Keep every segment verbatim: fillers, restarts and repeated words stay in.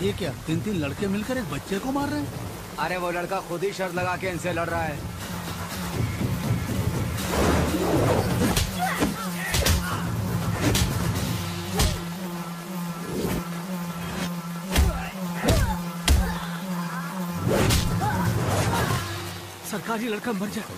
ये क्या, तीन तीन लड़के मिलकर एक बच्चे को मार रहे हैं? अरे वो लड़का खुद ही शर्त लगा के इनसे लड़ रहा है। सरकारी लड़का मर जाएगा।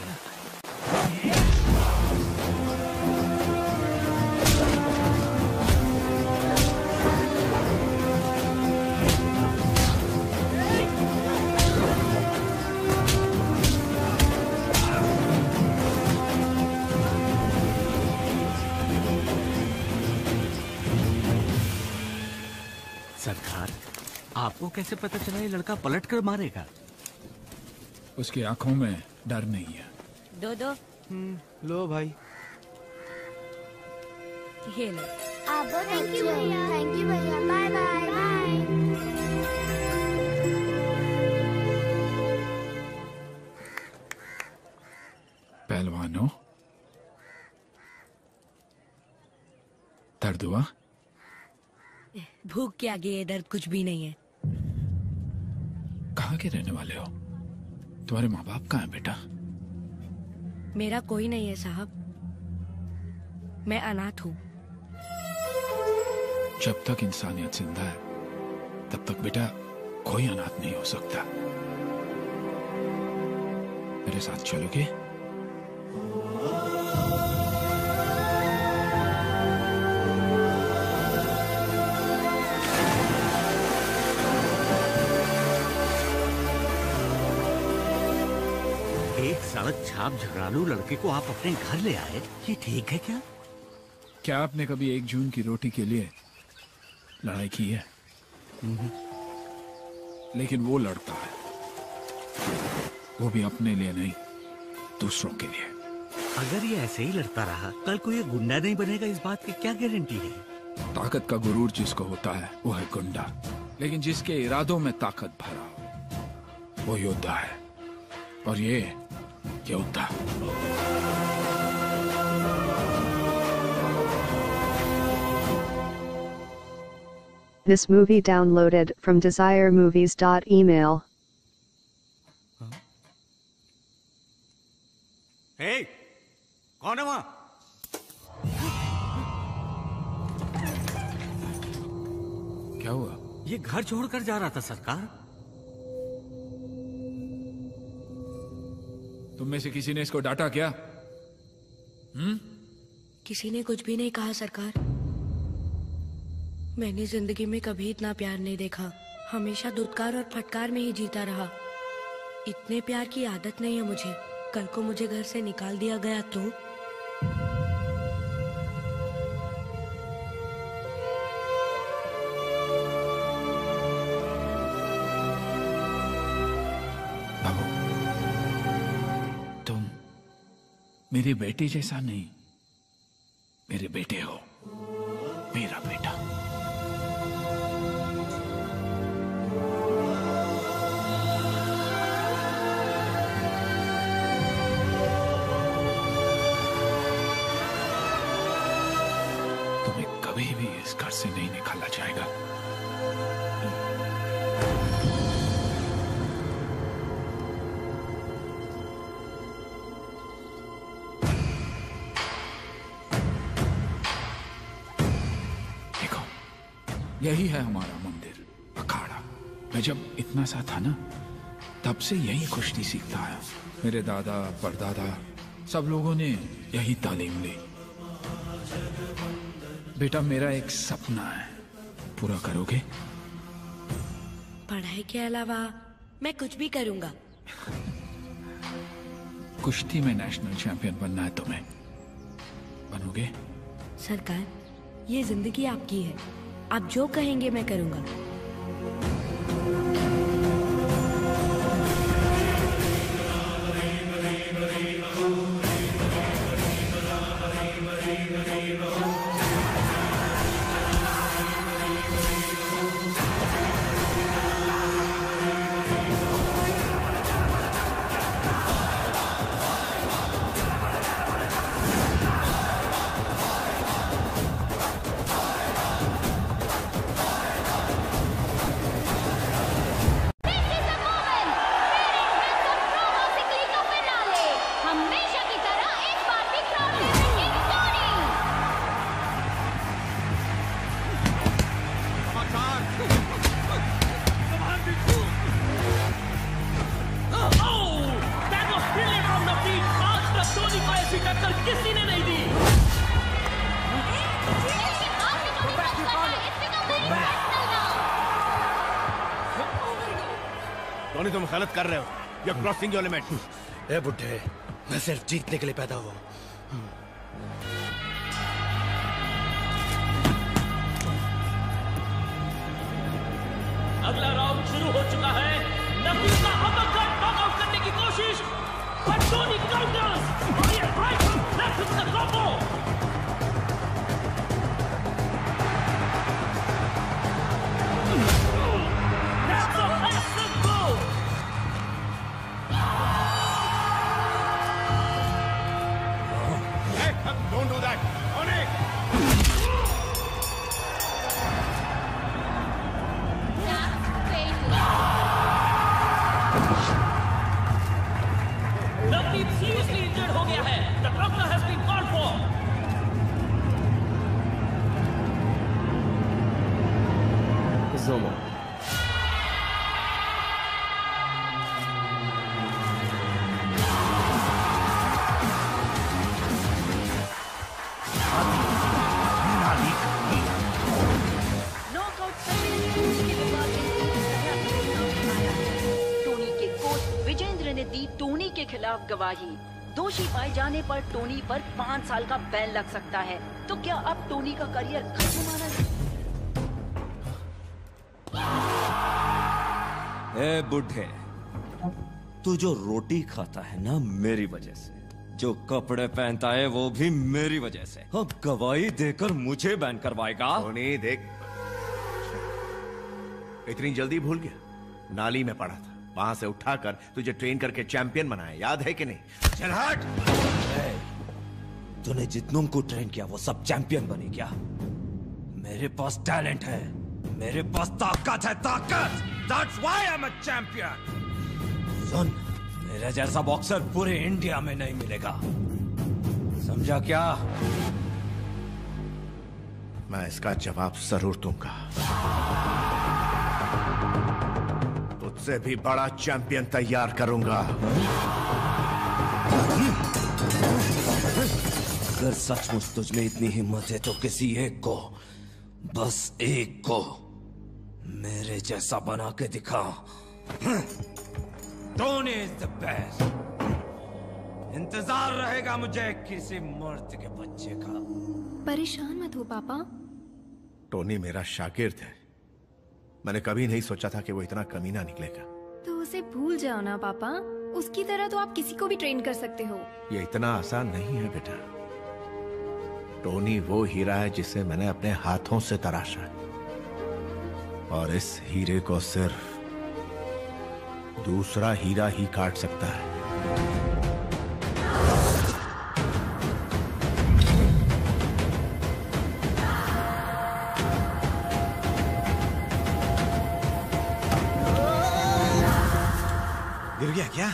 सरकार, आपको कैसे पता चला ये लड़का पलट कर मारेगा? उसकी आंखों में डर नहीं है। दो दो। लो भाई। ये लो। आबो, थैंक यू भैया। थैंक यू भैया। Bye bye bye. पहलवानों, दर्द हुआ? भूख के आगे ये दर्द कुछ भी नहीं है। कहाँ के रहने वाले हो? तुम्हारे माँ बाप कहाँ हैं बेटा? मेरा कोई नहीं है साहब, मैं अनाथ हूँ। जब तक इंसानियत जिंदा है तब तक बेटा कोई अनाथ नहीं हो सकता। मेरे साथ चलोगे? सड़क छाप झगड़ालू लड़के को आप अपने घर ले आए, ये ठीक है क्या? क्या आपने कभी एक जून की रोटी के लिए लड़ाई की है? लेकिन वो लड़ता है, वो भी अपने लिए नहीं, दूसरों के लिए। अगर ये ऐसे ही लड़ता रहा, कल को ये गुंडा नहीं बनेगा, इस बात की क्या गारंटी है? ताकत का गुरूर जिसको होता है वो है गुंडा, लेकिन जिसके इरादों में ताकत भरा हो वो योद्धा है। और ये योद्धा। This movie downloaded from desire movies dot email. Hey, कौन है वहां? क्या हुआ? ये घर छोड़कर जा रहा था सरकार। तुम में से किसी ने इसको डांटा क्या? हम्म? किसी ने कुछ भी नहीं कहा सरकार। मैंने जिंदगी में कभी इतना प्यार नहीं देखा। हमेशा धुतकार और फटकार में ही जीता रहा। इतने प्यार की आदत नहीं है मुझे। कल को मुझे घर से निकाल दिया गया तो? मेरे बेटे जैसा नहीं, मेरे बेटे हो, मेरा बेटा। तुम्हें कभी भी इस घर से नहीं निकाला जाएगा। यही है हमारा मंदिर, अखाड़ा। मैं जब इतना सा था ना, तब से यही कुश्ती सीखता है। मेरे दादा परदादा सब लोगों ने यही तालीम ली। बेटा, मेरा एक सपना है, पूरा करोगे? पढ़ाई के अलावा मैं कुछ भी करूंगा। कुश्ती में नेशनल चैंपियन बनना है तुम्हें, बनोगे? सरकार, ये जिंदगी आपकी है, आप जो कहेंगे मैं करूंगा। टोनी तुम गलत कर रहे हो। You're crossing your limit. ए बुड्ढे, मैं सिर्फ जीतने के लिए पैदा हुआ। अगला राउंड शुरू हो चुका है। नबील का अपरकट नॉकआउट करने की कोशिश, but Tony counters. Right hook, left hook the combo. That's a massive move. Hey, don't do that. Tony. Navdeep seriously injured हो गया है। The doctor has been called for. Zomo. Knockout के बाद Tony के coach Vijendra ने दी Tony के खिलाफ गवाही। दोषी पाए जाने पर टोनी पर पाँच साल का बैन लग सकता है। तो क्या अब टोनी का करियर खत्म माना जाए? ए बुढ़े, तू जो रोटी खाता है ना मेरी वजह से, जो कपड़े पहनता है वो भी मेरी वजह से, अब गवाही देकर मुझे बैन करवाएगा? टोनी देख, इतनी जल्दी भूल गया? नाली में पड़ा था, वहां से उठाकर तुझे ट्रेन करके चैंपियन बनाया, याद है कि नहीं? चल हट! तूने जितनों को ट्रेन किया वो सब चैंपियन बने क्या? मेरे पास टैलेंट है, मेरे पास ताकत है, ताकत! That's why I'm a champion! सुन, मेरे जैसा बॉक्सर पूरे इंडिया में नहीं मिलेगा, समझा क्या? मैं इसका जवाब जरूर दूंगा। तुझसे भी बड़ा चैंपियन तैयार करूंगा। अगर सचमुच तुझ में इतनी हिम्मत है तो किसी एक को, बस एक को मेरे जैसा बना के दिखा। Tony is the best. इंतजार रहेगा मुझे किसी मर्द के बच्चे का। परेशान मत हो पापा। टोनी मेरा शागिर्द है, मैंने कभी नहीं सोचा था कि वो इतना कमीना निकलेगा। तो उसे भूल जाओ ना पापा, उसकी तरह तो आप किसी को भी ट्रेन कर सकते हो। ये इतना आसान नहीं है बेटा। टोनी वो हीरा है जिसे मैंने अपने हाथों से तराशा है, और इस हीरे को सिर्फ दूसरा हीरा ही काट सकता है। गिर गया क्या?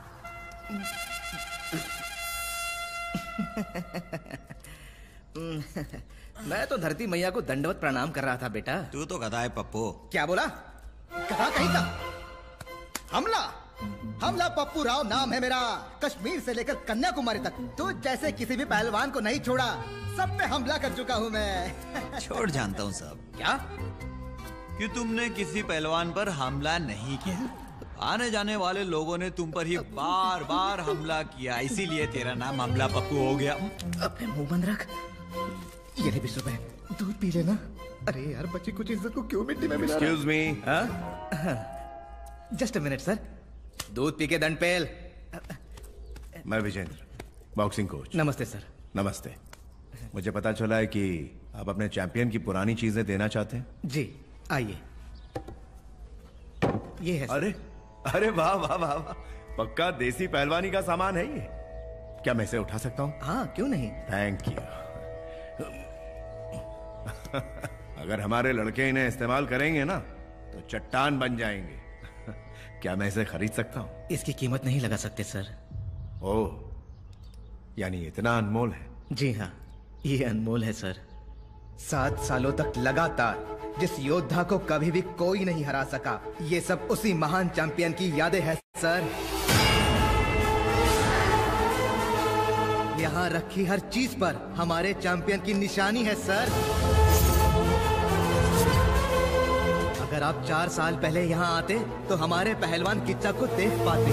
मैं तो धरती मैया को दंडवत प्रणाम कर रहा था बेटा। तू तो गधा है पप्पू। क्या बोला? कहा कहीं का हमला हमला पप्पू राव नाम है मेरा। कश्मीर से लेकर कन्याकुमारी तक तो जैसे किसी भी पहलवान को नहीं छोड़ा, सब पे हमला कर चुका हूँ मैं। छोड़, जानता हूँ सब। क्या? कि तुमने किसी पहलवान पर हमला नहीं किया, आने जाने वाले लोगों ने तुम पर ही बार बार हमला किया, इसीलिए तेरा नाम हमला पप्पू हो गया। अपने मुंह बंद रख। ये ले बीस रुपए, दूध पी लेना। अरे यार, बच्ची कुछ इज्जत को क्यों मिट्टी में मिला? Excuse me. Just a minute sir, दूध पी के दंड पेल। मैं विजेंद्र, बॉक्सिंग कोच। नमस्ते सर। नमस्ते। मुझे पता चला है कि आप अपने चैंपियन की पुरानी चीजें देना चाहते हैं। जी, आइए। ये है सर। अरे अरे वाह वाह वाह वाह, पक्का देसी पहलवानी का सामान है ये। क्या मैं इसे उठा सकता हूँ? हाँ, क्यों नहीं। Thank you. अगर हमारे लड़के इन्हें इस्तेमाल करेंगे ना तो चट्टान बन जाएंगे। क्या मैं इसे खरीद सकता हूँ? इसकी कीमत नहीं लगा सकते सर। ओह, यानी इतना अनमोल है? जी हाँ, ये अनमोल है सर। सात सालों तक लगातार जिस योद्धा को कभी भी कोई नहीं हरा सका, ये सब उसी महान चैंपियन की यादें हैं सर। यहाँ रखी हर चीज पर हमारे चैंपियन की निशानी है सर। अगर अगर आप चार साल पहले यहाँ आते तो हमारे पहलवान किच्चा को देख पाते।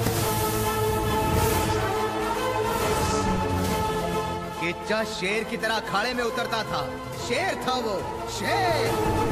किच्चा शेर की तरह अखाड़े में उतरता था। शेर था वो, शेर।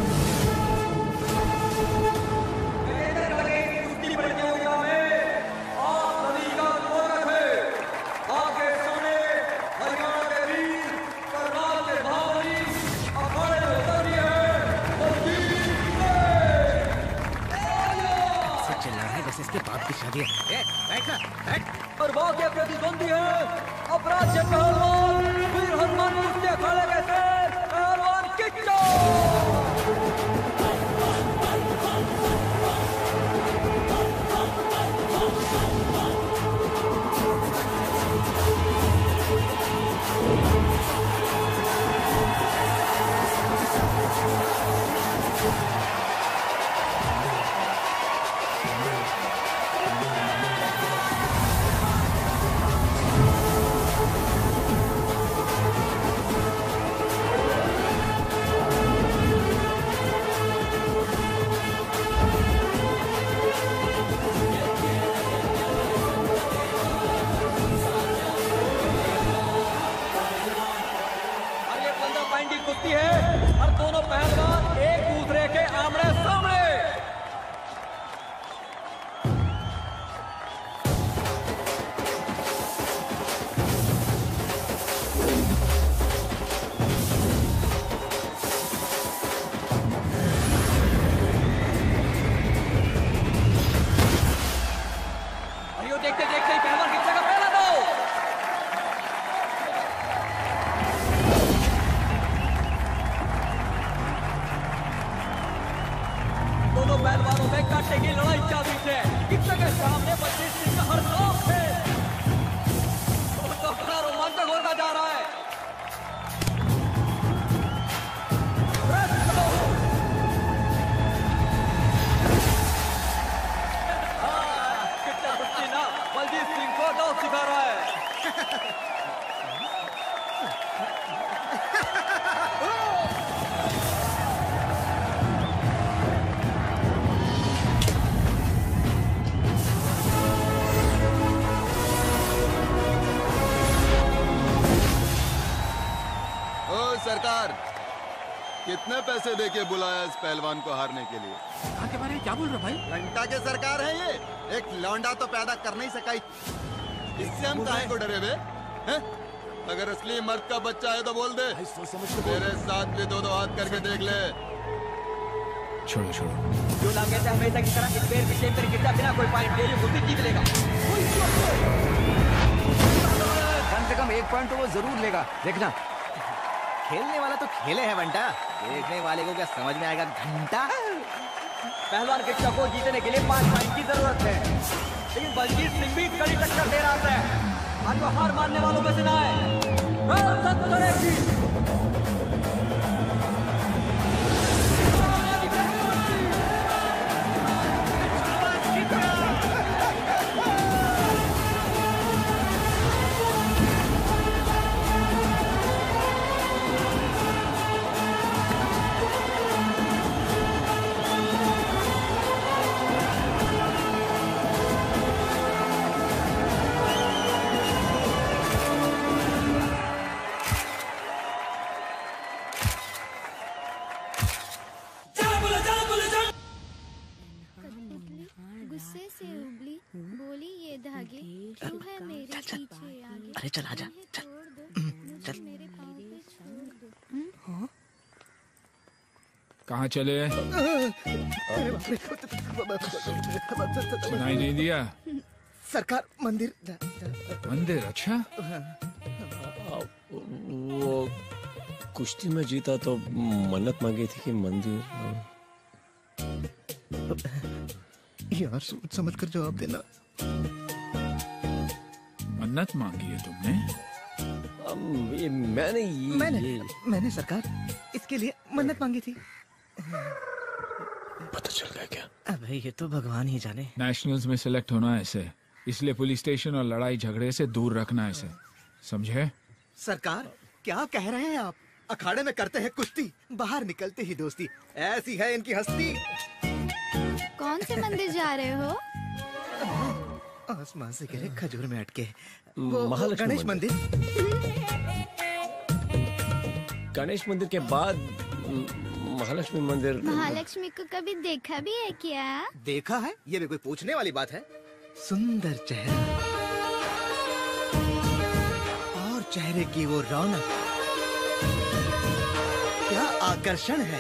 इसके बाप की शादी है। बैठ ना, बैठ। और वो के प्रतिद्वंदी है अपराध के पहलवान वीर हनुमान कुश्ती अखाड़े के शेर पहलवान किच्चा। कुश्ती है और दोनों पहलवान एक दूसरे के आमने सामने। और देखते देखते ही पहलवान किच्चा का पहला दाव। दोनों पहलवानों में कांटे की लड़ाई चल रही है। किच्चा के सामने पच्चीस सिंह का हर खौफ है। तो बड़ा रोमांचक होता जा रहा है। किच्चा कुश्ती ना बलजीत सिंह को दाव सिखा रहा है। सरकार, कितने पैसे देके बुलाया इस पहलवान को हारने के लिए? कहाँ के बारे में क्या बोल रहे भाई? घंटा के सरकार है ये। एक लौंडा तो पैदा कर नहीं सका, इससे हम काहे को डरे बे? हैं? अगर असली मर्द का बच्चा है तो बोल दे। मेरे साथ भी दो दो हाथ करके देख ले। छोड़ो छोड़ो। जो ना कहते हमेशा की तरह इस पैर पीछे तरीके से बिना कोई पॉइंट ले कुश्ती जीत लेगा। कम से कम एक पॉइंट तो वो जरूर लेगा, देखना। खेलने वाला तो खेले है बंटा, देखने वाले को क्या समझ में आएगा घंटा। पहलवान किच्चा को जीतने के लिए पांच पॉइंट की जरूरत है, लेकिन बलजीत सिंह भी कड़ी टक्कर दे रहा है। आज वो हार मानने वालों में से ना है। गुस्से से उबली बोली ये धागे क्यों है मेरे पीछे आगे। अरे चल आजा, चल चल। कहाँ चले? सुनाई नहीं दिया? सरकार मंदिर। मंदिर? अच्छा। वो कुश्ती में जीता तो मन्नत मांगी थी कि मंदिर। यार सोच समझ कर जवाब देना। मन्नत मांगी है तुमने? um, ये मैंने ये, मैंने ये... मैंने सरकार इसके लिए मन्नत मांगी थी। पता चल गया क्या? अबे ये तो भगवान ही जाने। नेशनल्स में सिलेक्ट होना ऐसे, इसलिए पुलिस स्टेशन और लड़ाई झगड़े से दूर रखना ऐसे, समझे? सरकार क्या कह रहे हैं आप? अखाड़े में करते हैं कुश्ती, बाहर निकलते ही दोस्ती। ऐसी है इनकी हस्ती। से मंदिर जा रहे हो? आसमान से गिरे खजूर में अटके। महालक्ष्मी गणेश मंदिर। गणेश मंदिर के बाद महालक्ष्मी मंदिर। महालक्ष्मी को कभी देखा भी है क्या? देखा है? ये भी कोई पूछने वाली बात है? सुंदर चेहरा और चेहरे की वो रौनक, क्या आकर्षण है।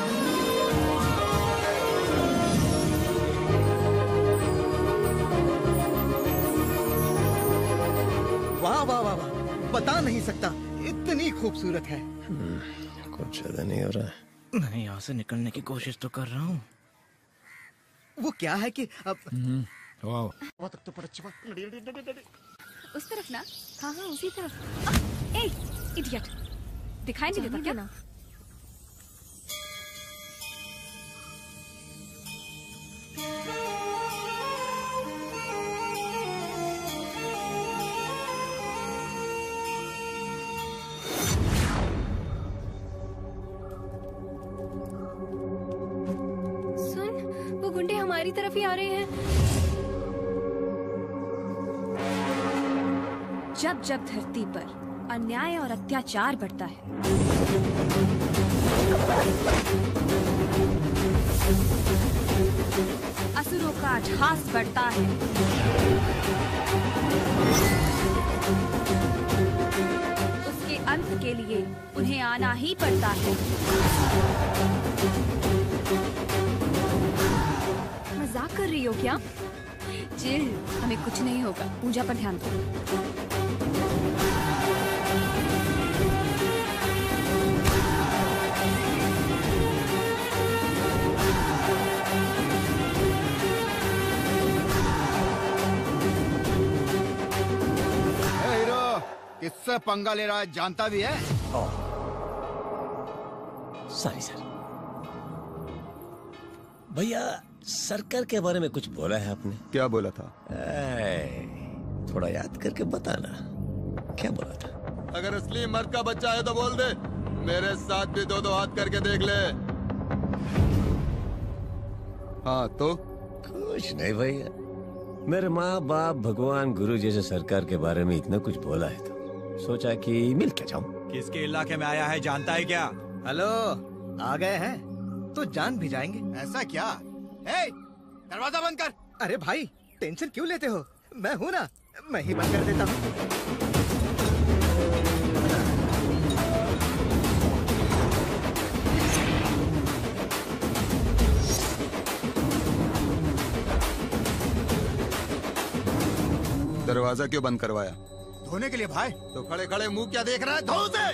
वाह वाह वाह वाह, बता नहीं सकता, इतनी खूबसूरत है। कुछ ज्यादा नहीं हो रहा है। मैं यहाँ से निकलने की कोशिश तो कर रहा हूँ। वो क्या है कि अब वाह, उस तरफ ना। हाँ हाँ उसी तरफ। ए इडियट, दिखाई नहीं देता क्या? गुंडे हमारी तरफ ही आ रहे हैं। जब जब धरती पर अन्याय और अत्याचार बढ़ता है, असुरों का अट्टहास बढ़ता है, उसके अंत के लिए उन्हें आना ही पड़ता है। मजाक कर रही हो क्या? चिल, हमें कुछ नहीं होगा। पूजा पर ध्यान दो। हीरो, किससे पंगा ले रहा है जानता भी है? Sorry sir. भैया सरकार के बारे में कुछ बोला है आपने? क्या बोला था? ए, थोड़ा याद करके बताना, क्या बोला था? अगर असली मर्द का बच्चा है तो बोल दे, मेरे साथ भी दो दो हाथ करके देख ले। हाँ तो? कुछ नहीं भैया, मेरे माँ बाप भगवान गुरु जैसे सरकार के बारे में इतना कुछ बोला है तो सोचा कि मिल के जाऊं। किसके इलाके में आया है जानता है क्या? हेलो, आ गए हैं तो जान भी जाएंगे। ऐसा क्या? ए, दरवाजा बंद कर। अरे भाई टेंशन क्यों लेते हो, मैं हूँ ना, मैं ही बंद कर देता हूँ। दरवाजा क्यों बंद करवाया? धोने के लिए भाई। तो खड़े खड़े मुंह क्या देख रहा है, धो उसे।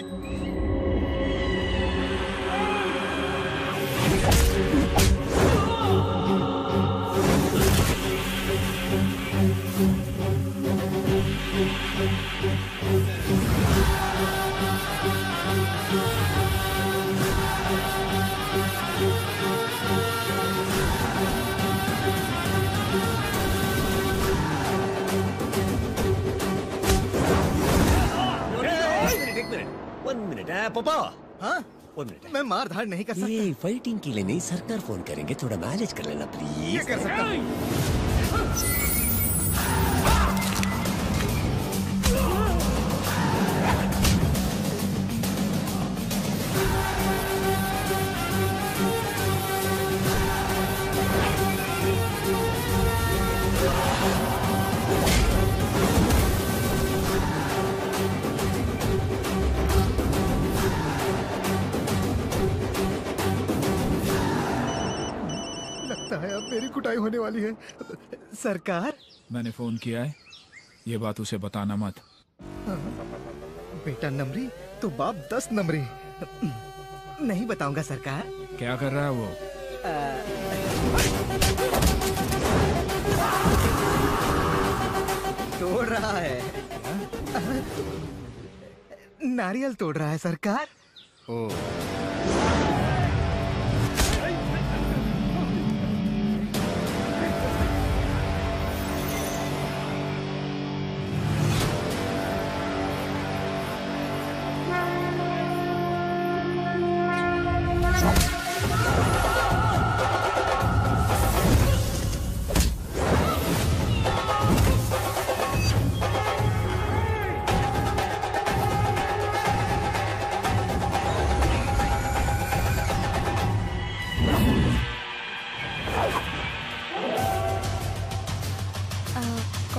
वन मिनट है पापा। हाँ वन मिनट। मैं मार धाड़ नहीं कर सकता। ये फाइटिंग के लिए नहीं, सरकार फोन करेंगे, थोड़ा मैनेज कर लेना प्लीज। ये कर सकता हूँ। मेरी कुटाई होने वाली है। सरकार, मैंने फोन किया है, ये बात उसे बताना मत। बेटा नमरी तो बाप दस नमरी। नहीं बताऊंगा सरकार। क्या कर रहा है वो? तोड़ रहा है, नारियल तोड़ रहा है सरकार। ओ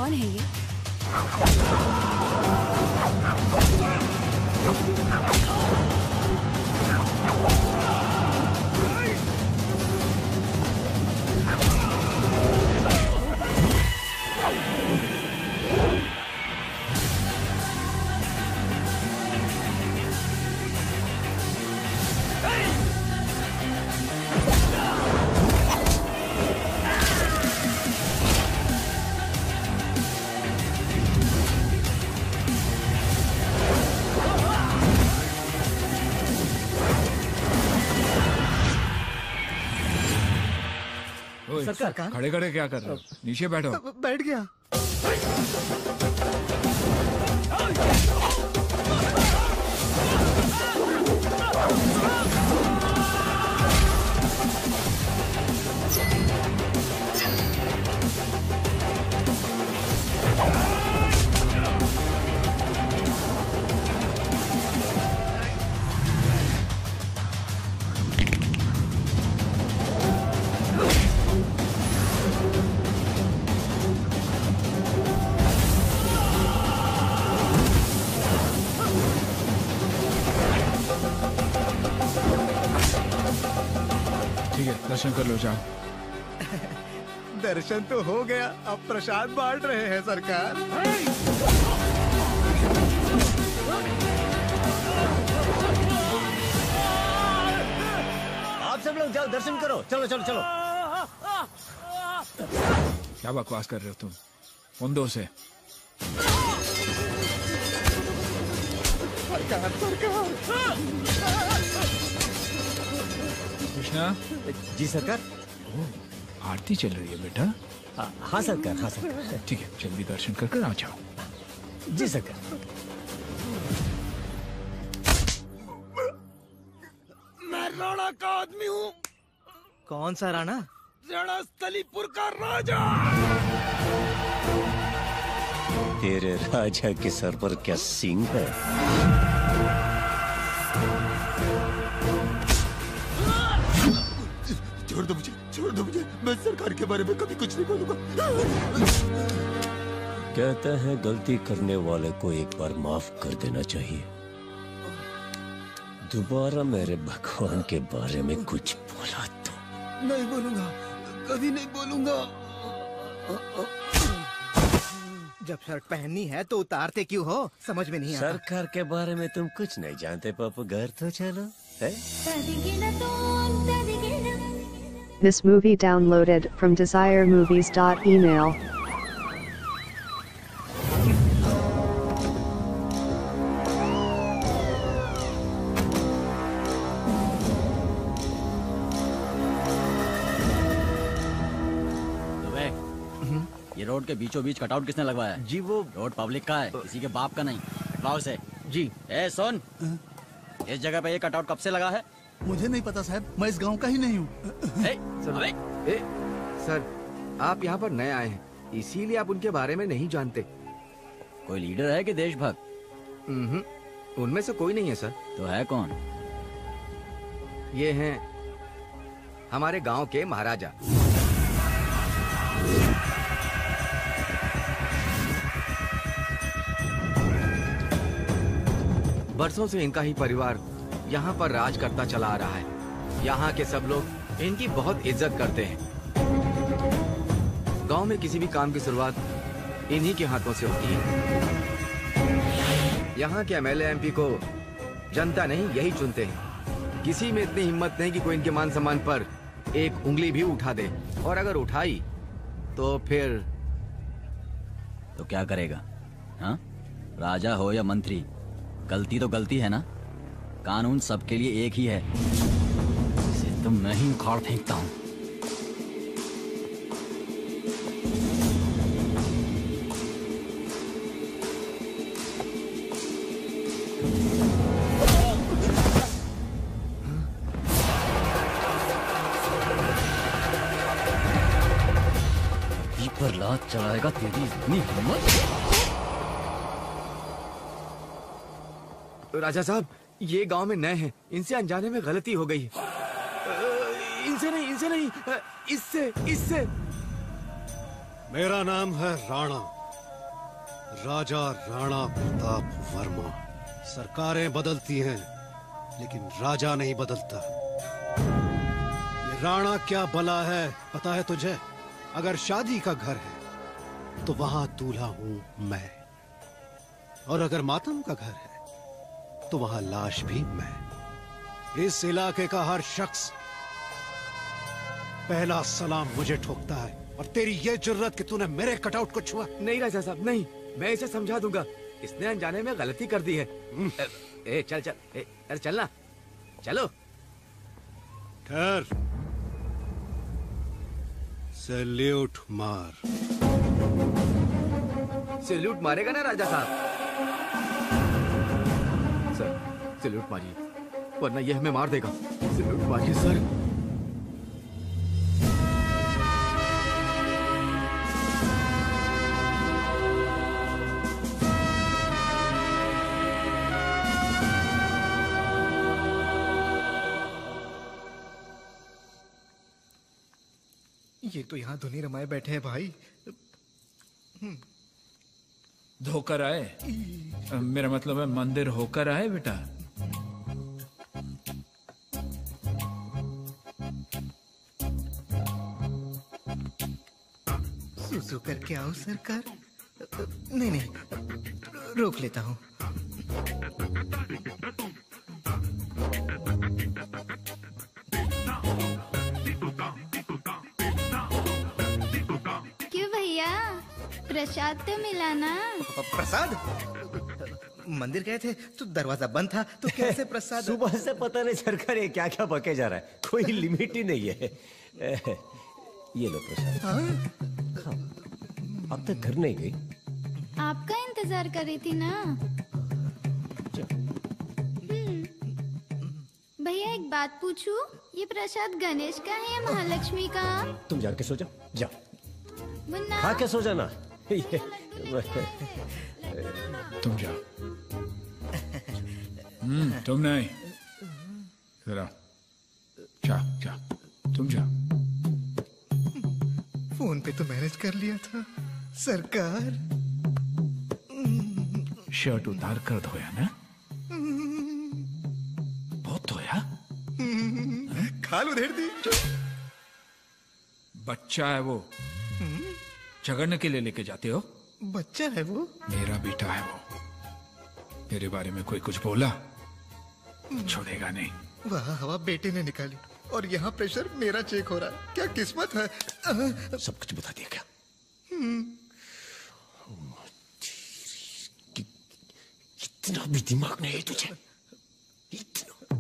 कौन है ये? सरकार खड़े खड़े क्या कर रहे हो? नीचे बैठो। बैठ गया। दर्शन कर लो, जाओ। दर्शन तो हो गया, अब प्रसाद बांट रहे हैं सरकार। आप सब लोग जाओ दर्शन करो, चलो चलो चलो। क्या बकवास कर रहे हो तुम? उन दो से सरकार सरकार। कृष्णा जी सरकार। आरती चल रही है बेटा? हाँ सरकार, हाँ सरकार। ठीक है, जल्दी दर्शन कर कर आ जाओ। जी सरकार। मैं राणा का आदमी हूँ। कौन सा राणा? रणस्थलीपुर का राजा। तेरे राजा के सर पर क्या सींग है? छोड़ दो मुझे, छोड़ दो मुझे। मैं सरकार के बारे में कभी कुछ नहीं बोलूंगा। कहते हैं गलती करने वाले को एक बार माफ कर देना चाहिए। दोबारा मेरे भगवान के बारे में कुछ बोला तो नहीं बोलूंगा, कभी नहीं बोलूंगा। जब शर्ट पहननी है तो उतारते क्यों हो? समझ में नहीं आता। सरकार के बारे में तुम कुछ नहीं जानते पापा, घर तो चलो है? This movie downloaded from desire movies dot email. ये रोड के बीचों बीच कटआउट किसने लगवाया है? जी वो रोड पब्लिक का है, किसी के बाप का नहीं। हटवाओ से। जी। ए सुन, इस जगह पे ये कटआउट कब से लगा है? मुझे नहीं पता साहब, मैं इस गांव का ही नहीं हूँ। सर, ए, सर आप यहाँ पर नए आए हैं, इसीलिए आप उनके बारे में नहीं जानते। कोई लीडर है कि देशभक्त? उनमें से कोई नहीं है सर। तो है कौन? ये हैं हमारे गांव के महाराजा। बरसों से इनका ही परिवार यहाँ पर राज करता चला आ रहा है। यहाँ के सब लोग इनकी बहुत इज्जत करते हैं। गांव में किसी भी काम की शुरुआत इन्हीं के हाथों से होती है। यहाँ के एमएलए एमपी को जनता नहीं यही चुनते हैं। किसी में इतनी हिम्मत नहीं कि कोई इनके मान सम्मान पर एक उंगली भी उठा दे, और अगर उठाई तो फिर तो क्या करेगा? हाँ, राजा हो या मंत्री, गलती तो गलती है ना। कानून सबके लिए एक ही है। इसे तुम नहीं उखाड़ फेंकता हूं। पर लात चलाएगा तेरी इतनी हिम्मत? राजा साहब, ये गांव में नए हैं, इनसे अनजाने में गलती हो गई। इनसे नहीं, इनसे नहीं, इससे, इससे। मेरा नाम है राणा, राजा राणा प्रताप वर्मा। सरकारें बदलती हैं लेकिन राजा नहीं बदलता। ये राणा क्या बला है पता है तुझे? अगर शादी का घर है तो वहां दूल्हा हूं मैं, और अगर मातम का घर है तो वहां लाश भी मैं। इस इलाके का हर शख्स पहला सलाम मुझे ठोकता है, और तेरी ये जुर्रत कि तूने मेरे कटआउट को छुआ। नहीं राजा साहब नहीं, मैं इसे समझा दूंगा। इसने अनजाने में गलती कर दी है। ए, चल चल ए, अरे चलना, चलो। ठहर, सैल्यूट मार। सैल्यूट मारेगा ना राजा साहब? सर सैल्यूट मारिए वरना यह हमें मार देगा। सैल्यूट मारिए सर। ये तो यहाँ धुनी रमाए बैठे हैं भाई। धोकर आए? मेरा मतलब है मंदिर होकर आए बेटा। सुसु करके आओ सरकार। नहीं नहीं, रोक लेता हूँ। प्रसाद तो मिला ना? प्रसाद? मंदिर गए थे तो दरवाजा बंद था, तो कैसे प्रसाद? सुबह से पता नहीं सरकार ये क्या क्या बके जा रहा है, कोई लिमिट ही नहीं है। ये लो प्रसाद। हाँ? अब तक घर नहीं गई? आपका इंतजार कर रही थी ना। भैया एक बात पूछूं? ये प्रसाद गणेश का है या महालक्ष्मी का? तुम जाके सो जाओ, जाओ मुन्ना खा के सो जाना। तुम जाओ। हम्म तुम नहीं, जरा जा जा, तुम जा। फोन पे तो मैनेज कर लिया था सरकार। शर्ट उतार कर धोया ना? बहुत धोया। खाल उधेड़ दी। बच्चा है वो, झगड़ने के लिए लेके जाते हो? बच्चा है वो? मेरा बेटा है वो। मेरे बारे में कोई कुछ बोला छोड़ेगा नहीं। वाह हवा बेटे ने निकाली, और यहाँ प्रेशर मेरा चेक हो रहा है। क्या किस्मत है। सब कुछ बता दिया क्या? इतना भी दिमाग नहीं है तुझे? इतना।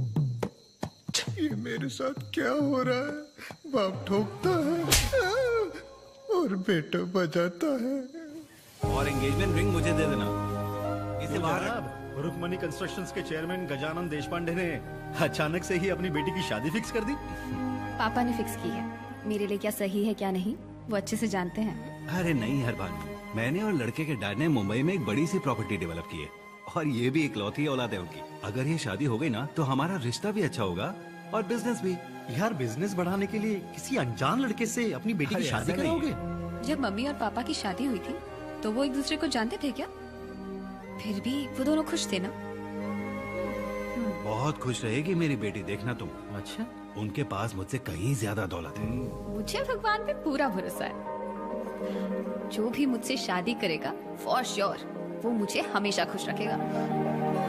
ये मेरे साथ क्या हो रहा है? बाप ठोकता है और बेटा बजाता है। और एंगेजमेंट रिंग मुझे दे देना। इसे बाहर। रुकमणी कंस्ट्रक्शंस के चेयरमैन गजानन देशपांडे ने अचानक से ही अपनी बेटी की शादी फिक्स कर दी। पापा ने फिक्स की है। मेरे लिए क्या सही है क्या नहीं वो अच्छे से जानते हैं। अरे नहीं हरबान, मैंने और लड़के के डैड ने मुंबई में एक बड़ी सी प्रॉपर्टी डेवलप की है, और ये भी इकलौती औलाद है उनकी। अगर ये शादी हो गई ना तो हमारा रिश्ता भी अच्छा होगा और बिजनेस भी। यार बिजनेस बढ़ाने के लिए किसी अनजान लड़के से अपनी बेटी की शादी कराओगे? जब मम्मी और पापा की शादी हुई थी तो वो एक दूसरे को जानते थे क्या? फिर भी वो दोनों खुश थे ना? बहुत खुश रहेगी मेरी बेटी, देखना तुम। अच्छा? उनके पास मुझसे कहीं ज्यादा दौलत है। मुझे भगवान पे पूरा भरोसा है। जो भी मुझसे शादी करेगा फॉर श्योर वो मुझे हमेशा खुश रखेगा।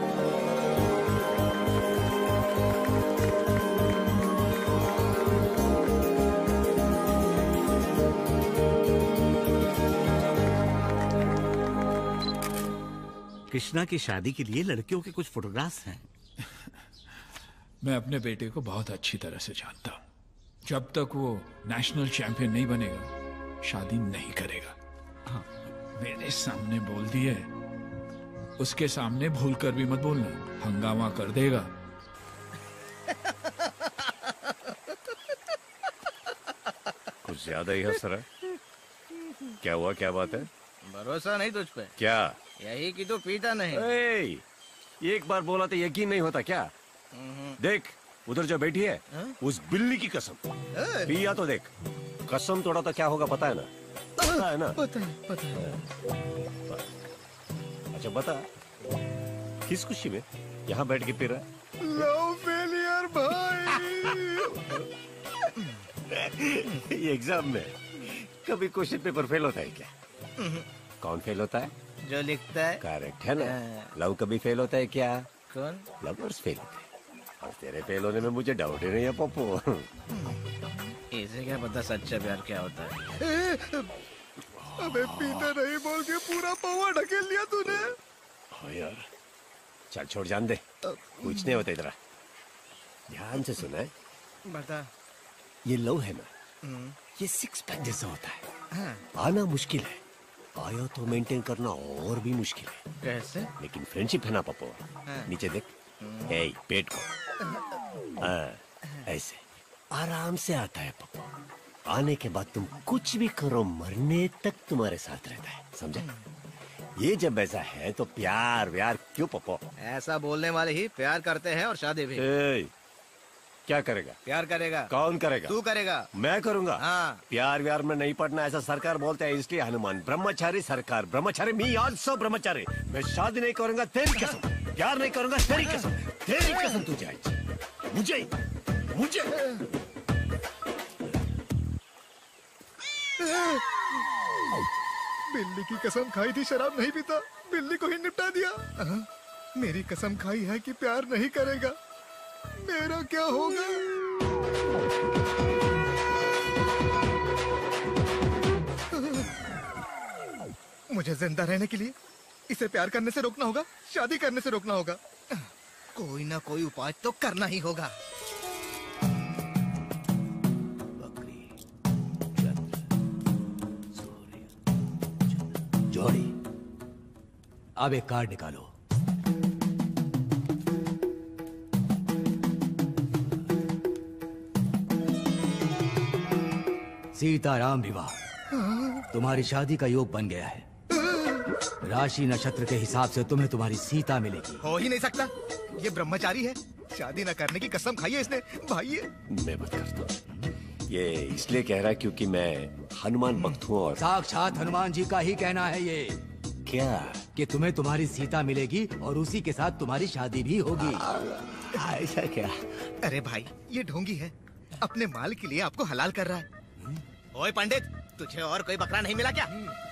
कृष्णा की शादी के लिए लड़कियों के कुछ फोटोग्राफ्स हैं। मैं अपने बेटे को बहुत अच्छी तरह से जानता हूँ। जब तक वो नेशनल चैंपियन नहीं बनेगा शादी नहीं करेगा। हाँ, मेरे सामने बोल दिए, उसके सामने भूल कर भी मत बोलना, हंगामा कर देगा। कुछ ज्यादा ही हंस रहा है। क्या हुआ, क्या बात है? भरोसा नहीं तुझ पे? क्या? यही कि तू पीता नहीं। ए, एक बार बोला तो यकीन नहीं होता क्या? देख उधर जो बैठी है उस बिल्ली की कसम, पिया तो देख, कसम तोड़ा तो क्या होगा पता है ना? पता है ना? पता है, पता है। अच्छा बता, किस खुशी में यहाँ बैठ के पी रहा है? लव फेलियर भाई। ये एग्जाम में कभी क्वेश्चन पेपर फेल होता है क्या? कौन फेल होता है? जो लिखता है। करेक्ट है ना? लव कभी फेल होता है क्या? कौन? लवर्स फेल होते हैं। और तेरे फेल होने में मुझे डाउट ही नहीं है पप्पू। इसे क्या पता सच्चा प्यार क्या होता है? अबे पीते नहीं बोल के पूरा पौवा ढकेल लिया तूने। हाँ यार, चल छोड़, जान दे, कुछ नहीं होता इधर। ध्यान से सुना है, बता। ये लव है ना, ये सिक्स पैक जैसा होता है। आना मुश्किल है, आया तो मेंटेन करना और भी मुश्किल है। कैसे? लेकिन फ्रेंडशिप है ना पप्पू, नीचे देख, ए पेट को, हाँ ऐसे आराम से आता है पप्पू। आने के बाद तुम कुछ भी करो, मरने तक तुम्हारे साथ रहता है, समझे? ये जब ऐसा है तो प्यार व्यार क्यों पप्पू? ऐसा बोलने वाले ही प्यार करते हैं और शादी भी। ए, क्या करेगा? प्यार करेगा। कौन करेगा? तू करेगा। मैं करूंगा। हाँ। प्यार व्यार में नहीं पड़ना, ऐसा सरकार बोलते हैं, इसलिए हनुमान ब्रह्मचारी सरकार ब्रह्मचारी, मी आल्सो ब्रह्मचारी। मैं शादी नहीं करूंगा तेरी कसम, प्यार नहीं करूंगा तेरी कसम, तेरी कसम तुझे आई, मुझे मुझे बिल्ली की कसम खाई थी शराब नहीं पीता, बिल्ली को ही निपटा दिया। मेरी कसम खाई है कि प्यार नहीं करेगा, मेरा क्या होगा? मुझे जिंदा रहने के लिए इसे प्यार करने से रोकना होगा, शादी करने से रोकना होगा। कोई ना कोई उपाय तो करना ही होगा। जोड़ी, अब एक कार्ड निकालो। सीताराम विवाह, तुम्हारी शादी का योग बन गया है। राशि नक्षत्र के हिसाब से तुम्हें तुम्हारी सीता मिलेगी। हो ही नहीं सकता, ये ब्रह्मचारी है, शादी न करने की कसम खाई है इसने। भाई ये मैं बात करता हूँ, ये इसलिए कह रहा है क्योंकि मैं हनुमान भक्त हूँ और साक्षात हनुमान जी का ही कहना है ये। क्या? कि तुम्हें तुम्हारी सीता मिलेगी और उसी के साथ तुम्हारी शादी भी होगी। ऐसा क्या? अरे भाई ये ढोंगी है, अपने माल के लिए आपको हलाल कर रहा है। ओए पंडित, तुझे और कोई बकरा नहीं मिला क्या?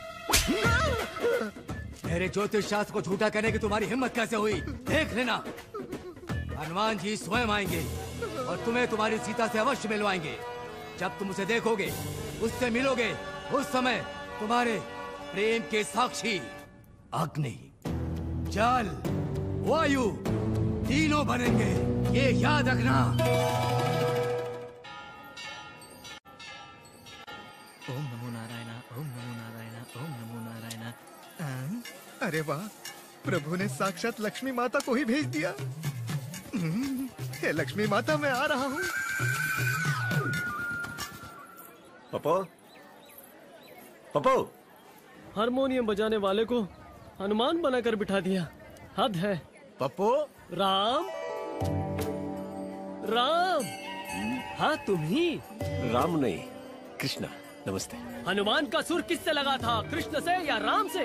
मेरे ज्योतिष शास्त्र को झूठा करने की तुम्हारी हिम्मत कैसे हुई? देख लेना, हनुमान जी स्वयं आएंगे और तुम्हें तुम्हारी सीता से अवश्य मिलवाएंगे। जब तुम उसे देखोगे, उससे मिलोगे, उस समय तुम्हारे प्रेम के साक्षी अग्नि, जल, वायु तीनों बनेंगे, ये याद रखना। ओम नमो नारायण, ओम नमो नारायण, ओम नमो नारायण। अरे वाह, प्रभु ने साक्षात लक्ष्मी माता को ही भेज दिया। हे लक्ष्मी माता, मैं आ रहा हूँ। पप्पू, पप्पू, हारमोनियम बजाने वाले को हनुमान बनाकर बिठा दिया, हद है। पप्पू, राम, राम, हाँ तुम ही। राम नहीं, कृष्णा, नमस्ते। हनुमान का सुर किससे लगा था, कृष्ण से या राम से?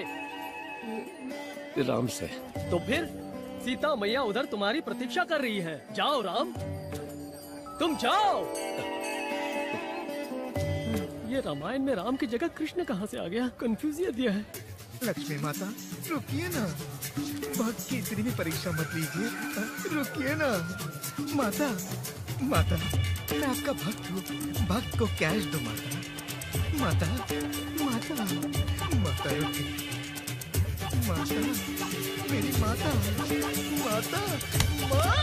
राम से। तो फिर सीता मैया उधर तुम्हारी प्रतीक्षा कर रही है, जाओ राम, तुम जाओ। ये रामायण में राम की जगह कृष्ण कहाँ से आ गया? कंफ्यूजियत दिया है। लक्ष्मी माता रुकिए ना, भक्त की इतनी भी परीक्षा मत लीजिए, रुकिए ना। माता, माता मैं आपका भक्त हूँ, भक्त को कैश दो माता। माता, माता, माता रुकिए, माता, मेरी माता, माता, माँ।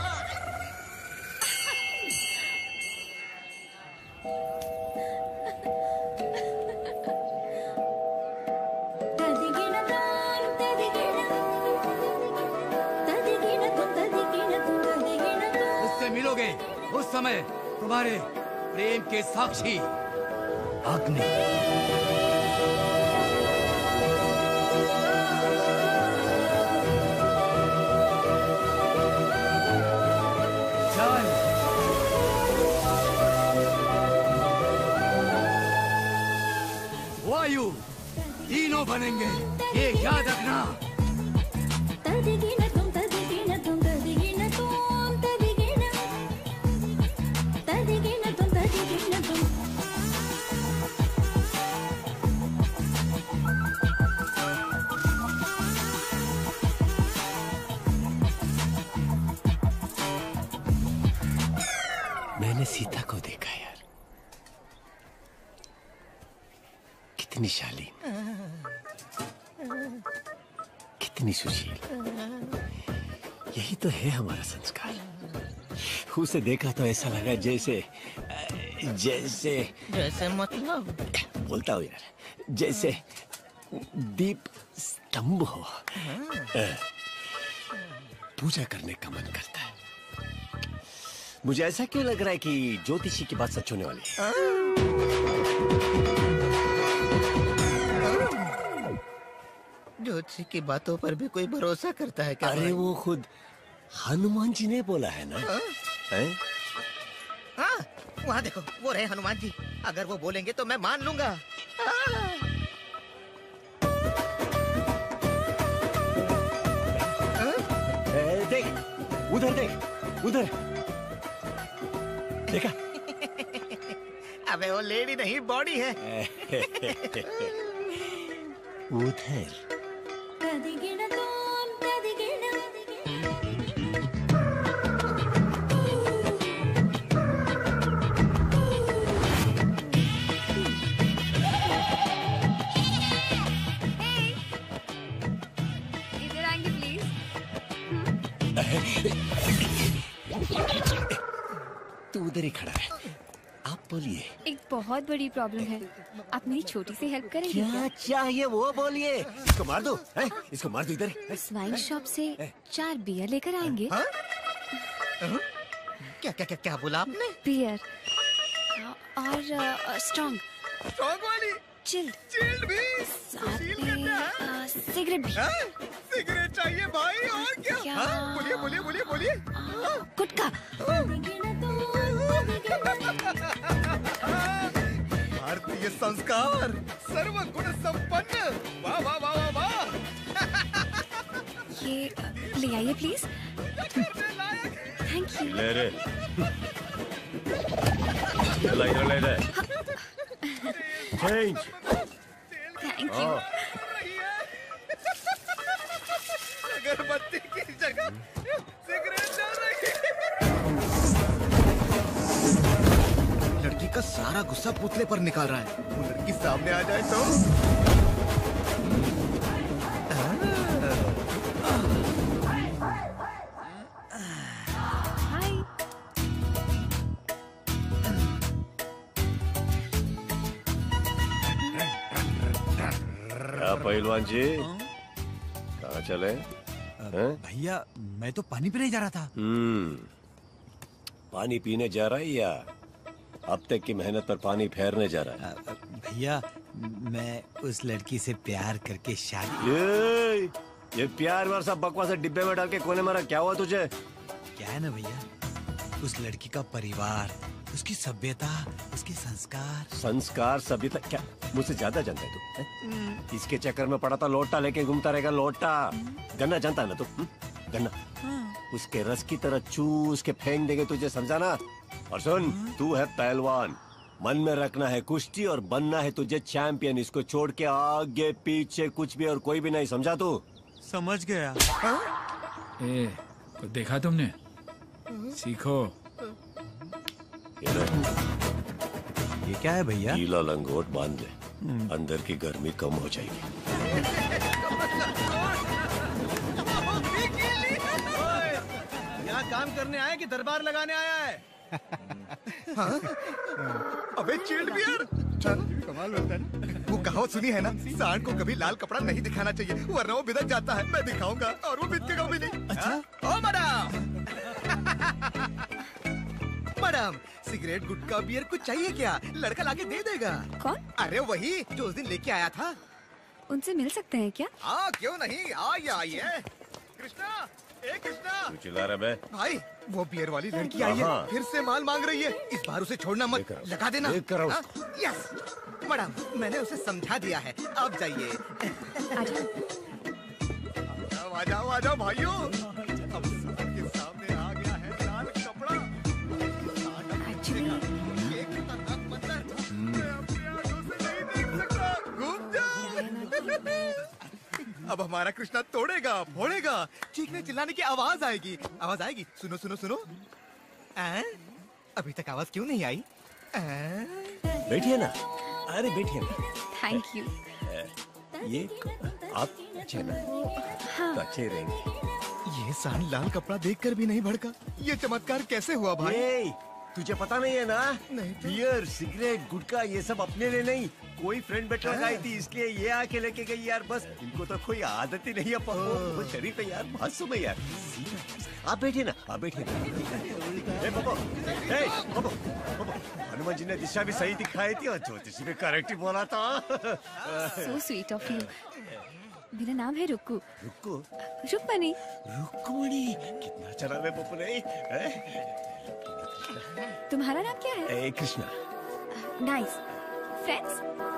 मिलोगे, उस समय तुम्हारे प्रेम के साक्षी अग्नि। वायु तीनों बनेंगे, ये याद रखना। मैंने सीता को देखा यार, कितनी शालीन, कितनी सुशील। यही तो है हमारा संस्कार। उसे देखा तो ऐसा लगा जैसे जैसे जैसे मतलब बोलता हूँ यार, जैसे दीप स्तंभ हो। पूजा करने का मन करता है। मुझे ऐसा क्यों लग रहा है कि ज्योतिषी की बात सच होने वाली है? ज्योतिषी की बातों पर भी कोई भरोसा करता है क्या? अरे वो खुद हनुमान जी ने बोला है ना। हैं? हाँ, वहाँ देखो, वो रहे हनुमान जी। अगर वो बोलेंगे तो मैं मान लूंगा। ए, देख, उधर देख, उधर देखा? अबे वो लेडी नहीं, बॉडी है। उधर इधर आएंगे प्लीज। तू उधर ही खड़ा है, आप बोलिए। एक बहुत बड़ी प्रॉब्लम है, आप मेरी छोटी सी हेल्प करेंगे क्या चाहिए वो बोलिए। इसको मार दो, है? इसको मार दो इधर। वाइन शॉप से चार बियर लेकर आएंगे। हाँ? क्या क्या क्या क्या बोला आपने? बियर और स्ट्रॉन्ग स्ट्रॉन्ग वाली, चिल्ड चिल्ड भी, साथ में अ, सिगरेट भी। सिगरेट चाहिए भाई, और क्या? क्या? हाँ, बोलिए बोलिए बोलिए बोलिए। गुटखा। भारतीय संस्कार, सर्व गुण संपन्न। वाह वाह वाह वाह वाह। ये ले आइए प्लीज। Thank you. ले रे, ले इधर ले ले। चेंज। Thank you. अगरबत्ती की जगह सिगरेट जल रही है। लड़की का सारा गुस्सा पुतले पर निकाल रहा है। वो लड़की सामने आ जाए तो हाय। क्या पहलवान जी, कहाँ चले? भैया मैं तो पानी पीने जा रहा था। हम्म, पानी पीने जा रहा है या अब तक की मेहनत पर पानी फेरने जा रहा है? भैया मैं उस लड़की से प्यार करके शादी। ये ये प्यार वार सब बकवास डिब्बे में डाल के कोने मारा, क्या हुआ तुझे? क्या है ना भैया, उस लड़की का परिवार, उसकी सभ्यता, उसके संस्कार। संस्कार सभ्यता क्या मुझसे ज्यादा जानता है तू? है? इसके चक्कर में पड़ा था, लोटा लेके घूमता रहेगा। लोटा गन्ना जानता है ना तू? गन्ना उसके रस की तरह चूस के फेंक देंगे तुझे, समझा ना? और सुन, तू है पहलवान, मन में रखना है कुश्ती और बनना है तुझे चैंपियन। इसको छोड़ के आगे पीछे कुछ भी और कोई भी नहीं, समझा तू? समझ गया। ए, तो देखा तुमने? सीखो। ये क्या है भैया? गीला लंगोट बांध ले, अंदर की गर्मी कम हो जाएगी। यहाँ काम करने आया कि दरबार लगाने आया है? हाँ? अबे चिल्ड बियर, कमाल होता है ना। वो कहावत सुनी है ना, सांड को कभी लाल कपड़ा नहीं दिखाना चाहिए वरना वो बिदक जाता है। मैं दिखाऊंगा और वो बिदकेगा भी नहीं। अच्छा? ओ मैडम, मैडम सिगरेट गुटखा बियर कुछ चाहिए क्या? लड़का लाके दे देगा। कौन? अरे वही जो उस दिन लेके आया था। उनसे मिल सकते हैं क्या? हाँ क्यों नहीं, आइए आइए। कृष्णा, ए कृष्णा। तू चिल्ला रहा बे? भाई वो बियर वाली लड़की आई है, फिर से माल मांग रही है। इस बार उसे छोड़ना मत, लगा देना। देख कर हाँ? यस मैडम, मैंने उसे समझा दिया है, अब जाइए। आ जाओ आ जाओ भाइयों, अब सबके सामने आ गया है लाल कपड़ा। ये खतरनाक मंजर मैं अपनी आंखों से नहीं देख सकता। घूम जाओ। अब हमारा कृष्णा तोड़ेगा, फोड़ेगा, चीखने चिल्लाने की आवाज आएगी। आवाज आएगी, सुनो सुनो सुनो। आ? अभी तक आवाज क्यों नहीं आई? बैठिए ना, अरे बैठिए ना। Thank you. ये आप अच्छे ना, हाँ। तो अच्छे रहेंगे। ये सांड लाल कपड़ा देखकर भी नहीं भड़का। ये चमत्कार कैसे हुआ भाई? ये, तुझे पता नहीं है ना? नहीं तो? बियर, सिगरेट, गुटखा ये सब अपने लिए नहीं, कोई फ्रेंड बैठा गई थी इसलिए ये आके लेके गई यार। बस इनको तो कोई आदत ही नहीं है। वो शरीफ है यार, बात सुनो यार। आप बैठिए ना, आप बैठिए ना। ए पप्पो, ए पप्पो, पप्पो, हनुमान जी ने दिशा भी सही दिखाई थी और ज्योतिषी भी करेक्ट ही बोला था। So sweet of you. मेरा नाम है रुक्कू। रुक्कू? रुक्मणी। रुक्मणी, कितना चला है पप्पू ने। तुम्हारा नाम क्या है? ए कृष्णा। नाइस। फ्रेंड्स?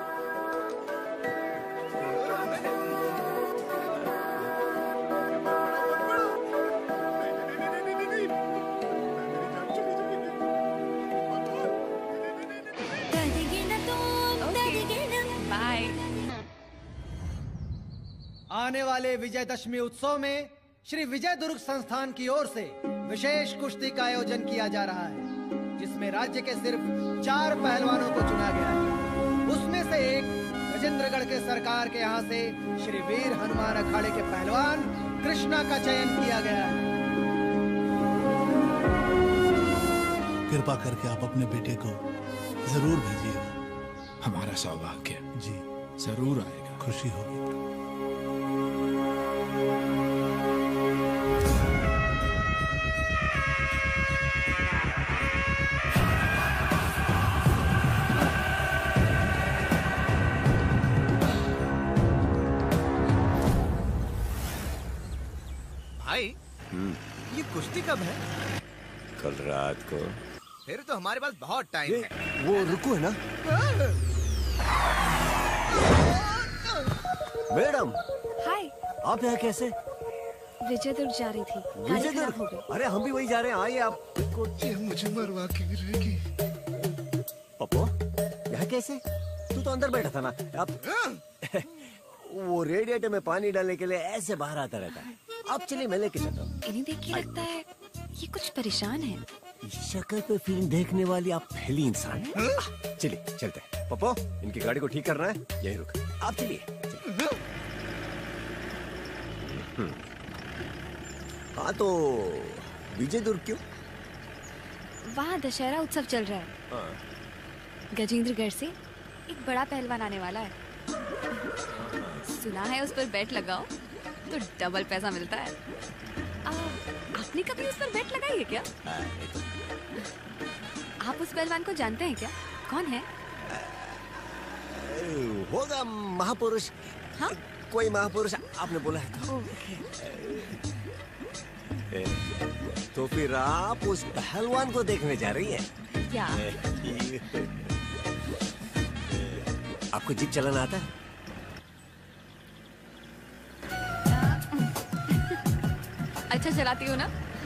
बाय। आने वाले विजयदशमी उत्सव में श्री विजय दुर्ग संस्थान की ओर से विशेष कुश्ती का आयोजन किया जा रहा है, जिसमें राज्य के सिर्फ चार पहलवानों को चुना गया है। उसमें से एक गजेंद्रगढ़ के सरकार के यहाँ से श्री वीर हनुमान अखाड़े के पहलवान कृष्णा का चयन किया गया है। कृपा करके आप अपने बेटे को जरूर भेजिएगा। हमारा सौभाग्य जी जरूर आएगा। खुशी होगी। भाई, ये कुश्ती कब है? कल रात को। फिर तो हमारे पास बहुत टाइम है। वो रुको है ना? मैडम। हाय। आप यहाँ कैसे? विजय दुर्ग जा रही थी। विजय दुर्ग? अरे हम भी वही जा रहे हैं, आइए आप। ये मुझे मरवा के गिरेगी। पप्पो, यहाँ कैसे? तू तो अंदर बैठा था ना। आप वो रेडिएटर में पानी डालने के लिए ऐसे बाहर आता रहता है। आप चलिए, मैं लेके चलता हूँ। इन्हें देख के लगता है ये कुछ परेशान है। इस शक्ल पे फिल्म देखने वाली आप पहली इंसान हैं। चलिए चलते हैं। पप्पो, इनकी गाड़ी को ठीक करना है, यही रुक। आप चलिए। हाँ तो विजय दुर्ग क्यों? वहाँ दशहरा उत्सव चल रहा है। हाँ। गजेंद्रगढ़ से एक बड़ा पहलवान आने वाला है। सुना है उस पर बेट लगाओ तो डबल पैसा मिलता है। आ, आपने कभी उस पर बेट लगाई है क्या? आप उस पहलवान को जानते हैं क्या? कौन है? होगा महापुरुष। हाँ? कोई महापुरुष आपने बोला है तो। ए, तो फिर आप उस पहलवान को देखने जा रही हैं? क्या? आपको जीप चलाना आता है? अच्छा चलाती हूँ ना।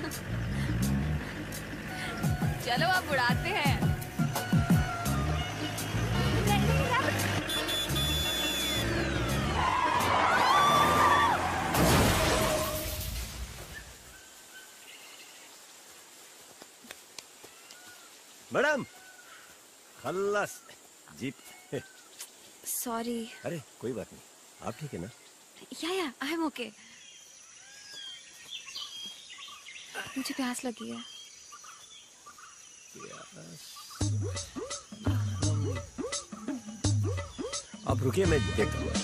चलो अब उड़ाते हैं। मैडम, खल्लास जीप। सॉरी। अरे कोई बात नहीं, आप ठीक है ना? या या आई एम ओके। मुझे प्यास लगी है। आप रुकिए, मैं देखता हूँ।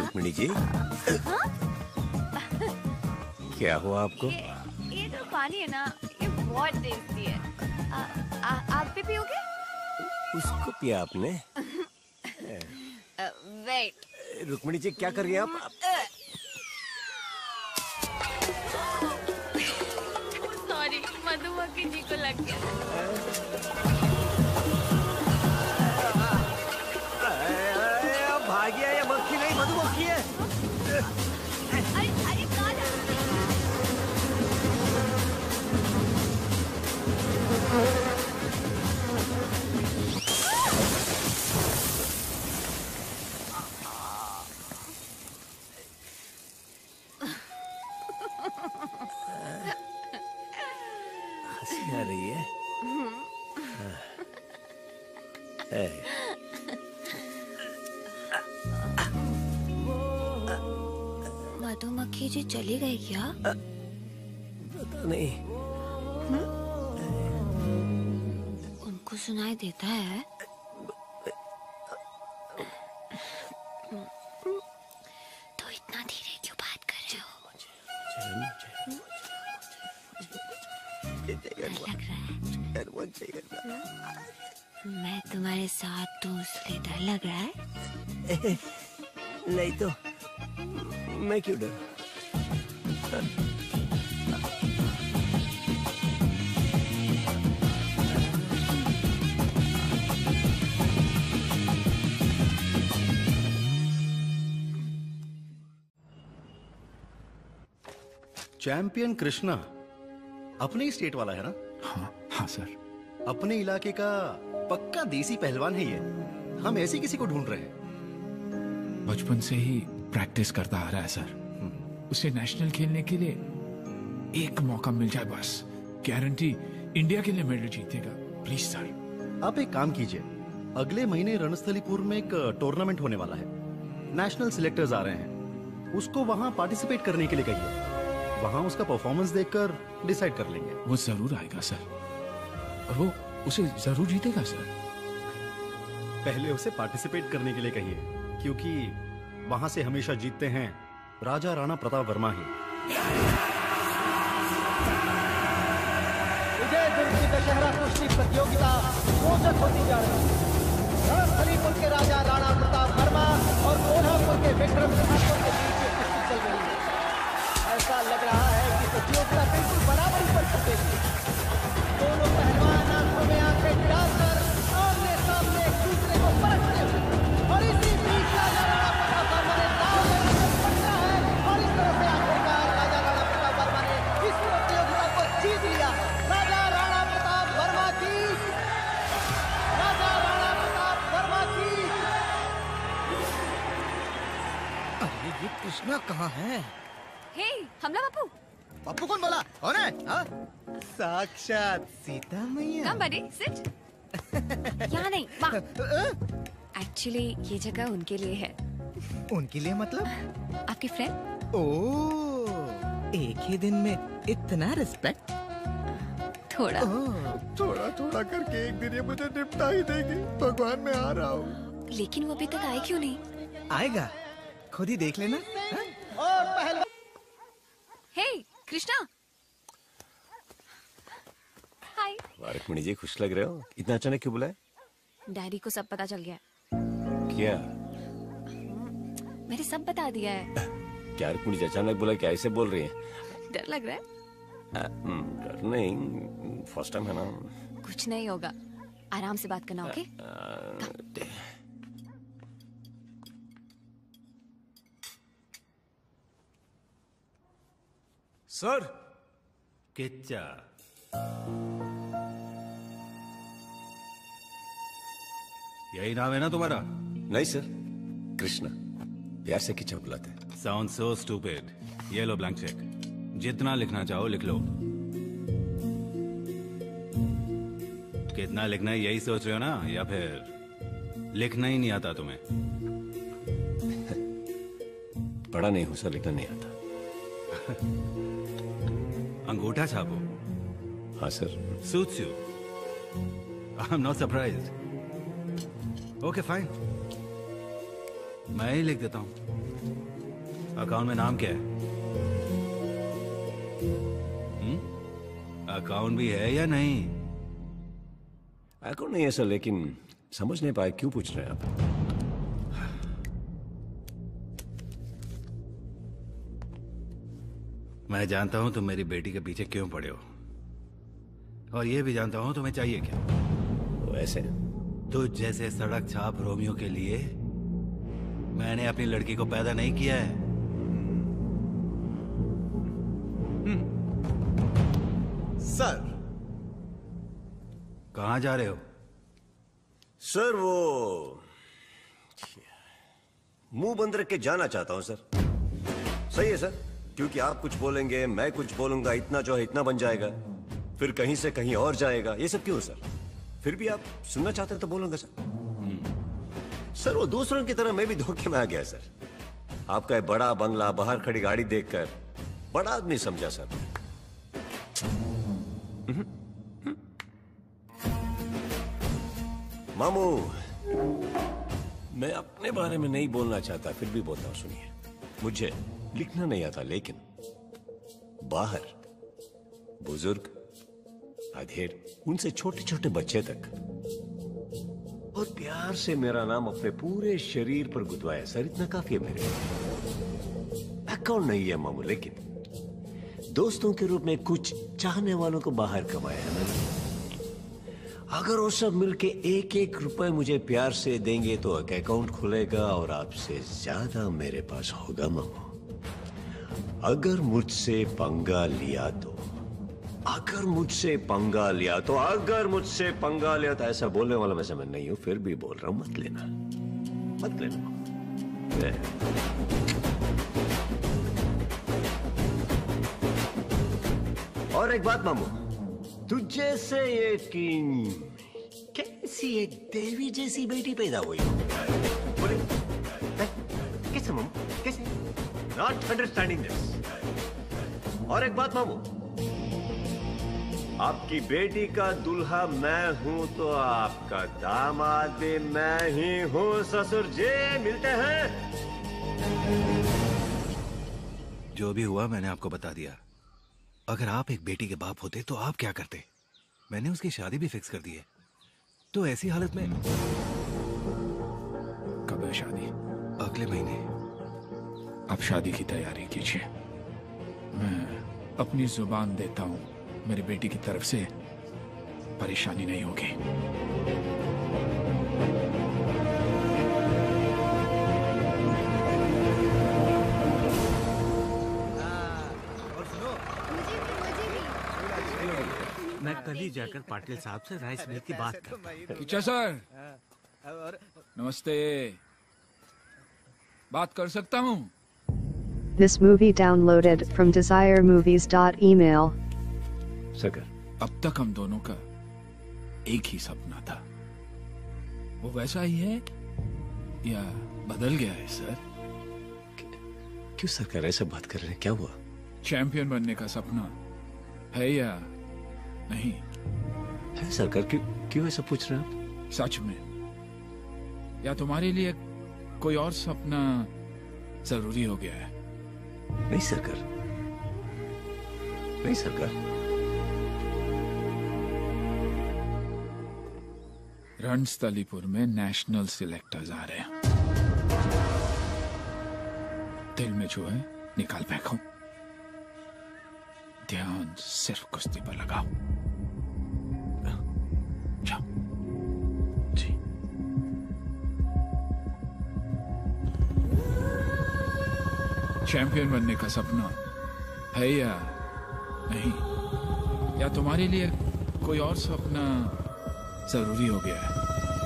रुक्मिणी जी, क्या हुआ आपको? ये, ये जो पानी है ना, ये बहुत टेस्टी है। आ, आ, आप भी पियोगे? उसको पिया आपने? वेट। रुक्मिणी जी क्या कर रही हैं आप? सॉरी, मधुमक्खी जी को लग गया। भागी है, ये मक्खी नहीं मधुमक्खी है। अरे अरे कहाँ जा हंसी आ रही है। है। मधुमक्खी जी चली गई क्या? पता नहीं। उनको सुनाई देता है? तो इतना धीरे क्यों बात कर रहे हो? लग रहा है मैं तुम्हारे साथ हूँ इसलिए डर लग रहा है? नहीं तो मैं क्यों डर? चैंपियन कृष्णा अपने ही स्टेट वाला है ना? हाँ हाँ सर। अपने इलाके का पक्का देसी पहलवान है ये। हम ऐसे किसी को ढूंढ रहे हैं। बचपन से ही प्रैक्टिस करता आ रहा है सर। उसे नेशनल खेलने के लिए एक मौका मिल जाए बस, गारंटी इंडिया के लिए मेडल जीतेगा। Please sir. आप एक काम कीजिए, अगले महीने रणस्थलीपुर में एक टूर्नामेंट होने वाला है। नेशनल सिलेक्टर्स आ रहे हैं, उसको वहां पार्टिसिपेट करने के लिए कहिए। वहां उसका परफॉर्मेंस देखकर डिसाइड कर लेंगे। वो जरूर आएगा सर, और वो उसे जरूर जीतेगा सर। पहले उसे पार्टिसिपेट करने के लिए कहिए, क्योंकि वहां से हमेशा जीतते हैं राजा राणा प्रताप वर्मा ही। विजय दुर्ग की दशहरा कुश्ती प्रतियोगिता रोचक होती जा रही है। रणस्थलीपुर के राजा राणा प्रताप वर्मा और कोल्हापुर के विक्रम ठाकुर के बीच ये कुश्ती चल रही है। ऐसा लग रहा है कि प्रतियोगिता बिल्कुल बराबरी पर छूटेगी। दोनों पहलवान आंखों में आंखें डालकर आमने सामने एक दूसरे को परखते हुए, और इसी बीच राजा राणा प्रताप वर्मा ने दांव लेने को पकड़ा है, और इस तरह से आखिरकार राजा राणा प्रताप वर्मा ने इस प्रतियोगिता को जीत लिया। राजा राणा प्रताप वर्मा की, राजा राणा प्रताप वर्मा की। अरे ये कृष्णा कहाँ है? हे, हमला बापू। पप्पू कौन बोला? कौन है? हाँ? साक्षात सीता मैया। कम बड़ी, सिट। यहाँ नहीं, वहाँ। एक्चुअली ये जगह उनके लिए है। उनके लिए मतलब? आपके फ्रेंड। ओह, एक ही दिन में इतना रिस्पेक्ट? थोड़ा थोड़ा थोड़ा करके एक दिन ये मुझे निपटा ही देगी। भगवान मैं आ रहा हूँ। लेकिन वो अभी तक आए क्यों नहीं? आएगा, खुद ही देख लेना। और पहलवान। हे कृष्णा। हाय। रुक्मिणी जी खुश लग रहे हो। इतना अचानक क्यों बुलाए? डैडी को सब पता चल गया। क्या? मैंने सब बता दिया है। क्या रुक्मिणी जी अचानक बुला, क्या ऐसे बोल रही है? डर लग रहा है? डर नहीं, फर्स्ट टाइम है ना। कुछ नहीं होगा, आराम से बात करना। ओके? सर। किच्चा। यही नाम है ना तुम्हारा? नहीं सर, कृष्णा। प्यार से किच्चा बुलाते हैं। Sound so stupid. ये लो ब्लैंक चेक, जितना लिखना चाहो लिख लो। कितना लिखना है यही सोच रहे हो ना, या फिर लिखना ही नहीं आता तुम्हें? पढ़ा नहीं हूं सर, लिखना नहीं आता। अंगूठा छापो। हाँ sir. Suits you. I am not surprised. Okay fine, मैं ही लिख देता हूं। अकाउंट में नाम क्या है? हम्म? अकाउंट भी है या नहीं? अकाउंट नहीं है सर, लेकिन समझ नहीं पाए क्यों पूछ रहे हैं आप? मैं जानता हूं तुम मेरी बेटी के पीछे क्यों पड़े हो, और ये भी जानता हूं तुम्हें चाहिए क्या। वो ऐसे तो जैसे सड़क छाप रोमियो के लिए मैंने अपनी लड़की को पैदा नहीं किया है। सर कहां जा रहे हो? सर वो मुंह बंद रख के जाना चाहता हूं सर। सही है सर, क्योंकि आप कुछ बोलेंगे मैं कुछ बोलूंगा, इतना जो है इतना बन जाएगा, फिर कहीं से कहीं और जाएगा। ये सब क्यों सर? फिर भी आप सुनना चाहते हैं तो बोलूंगा सर। सर वो दूसरों की तरह मैं भी धोखे में आ गया सर। आपका एक बड़ा बंगला, बाहर खड़ी गाड़ी देखकर बड़ा आदमी समझा सर। मामू, मैं अपने बारे में नहीं बोलना चाहता, फिर भी बोलता हूं, सुनिए। मुझे लिखना नहीं आता, लेकिन बाहर बुजुर्ग, अधेड़, उनसे छोटे छोटे बच्चे तक बहुत प्यार से मेरा नाम अपने पूरे शरीर पर गुदवाया सर। इतना काफी है मेरे लिए। अकाउंट नहीं है मामू, लेकिन दोस्तों के रूप में कुछ चाहने वालों को बाहर कमाया है मैंने। अगर वो सब मिलके एक एक रुपए मुझे प्यार से देंगे तो एक अकाउंट खुलेगा और आपसे ज्यादा मेरे पास होगा मामू। अगर मुझसे पंगा लिया तो अगर मुझसे पंगा लिया तो अगर मुझसे पंगा लिया तो ऐसा बोलने वाला वैसे मैं नहीं हूं, फिर भी बोल रहा हूं, मत लेना मत लेना। और एक बात मामू, तुझे से ये कि कैसी एक देवी जैसी बेटी पैदा हुई? बोले कैसे मामू, कैसे? Not understanding this. और एक बात मामू, आपकी बेटी का दूल्हा मैं हूं तो आपका दामाद भी मैं ही हूं। ससुर जी मिलते हैं। जो भी हुआ मैंने आपको बता दिया। अगर आप एक बेटी के बाप होते तो आप क्या करते? मैंने उसकी शादी भी फिक्स कर दी है। तो ऐसी हालत में कब है शादी? अगले महीने। अब शादी की तैयारी कीजिए। मैं अपनी जुबान देता हूं, मेरी बेटी की तरफ से परेशानी नहीं होगी। मैं कल ही जाकर पाटिल साहब से राइस मिल की बात करता हूं। किचा सर, नमस्ते। बात कर सकता हूं? This movie downloaded from desire movies dot email. सकर, अब तक हम दोनों का एक ही सपना था। वो वैसा ही है या बदल गया है सर? क्यों सरकार ऐसे बात कर रहे हैं? क्या हुआ? चैंपियन बनने का सपना है या नहीं? है सरकार। क्यों क्यों ऐसा पूछ रहे हैं आप? सच में, या तुम्हारे लिए कोई और सपना जरूरी हो गया है? नहीं सरकार, नहीं सरकार। रणस्थलीपुर में नेशनल सिलेक्टर्स आ रहे हैं। दिल में जो है निकाल फेंको, ध्यान सिर्फ कुश्ती पर लगाओ। जाओ। जी। चैंपियन बनने का सपना है या नहीं? या तुम्हारे लिए कोई और सपना जरूरी हो गया है?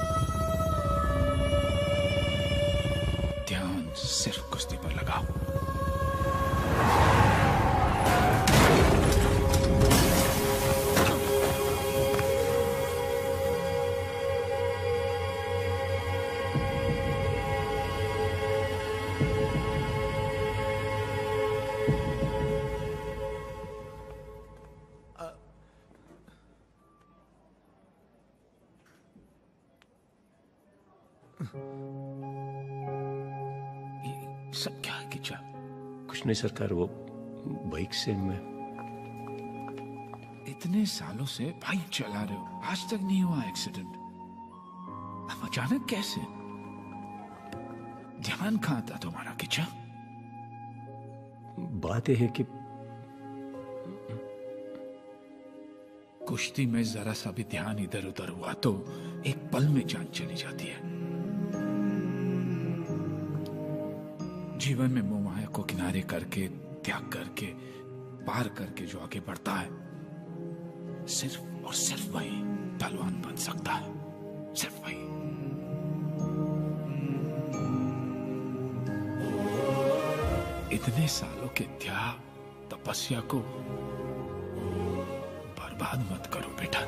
ध्यान सिर्फ कुश्ती पर लगाओ। सब क्या है किचा? कुछ नहीं सरकार, वो बाइक से मैं। इतने सालों से बाइक चला रहे हो, आज तक नहीं हुआ एक्सीडेंट, अब अचानक कैसे? ध्यान कहाँ था तुम्हारा किचा? बात यह है कि कुश्ती में जरा सा भी ध्यान इधर उधर हुआ तो एक पल में जान चली जाती है। जीवन में मोह माया को किनारे करके, त्याग करके, पार करके जो आगे बढ़ता है, सिर्फ और सिर्फ वही पहलवान बन सकता है, सिर्फ वही। इतने सालों के त्याग, तपस्या को बर्बाद मत करो बेटा।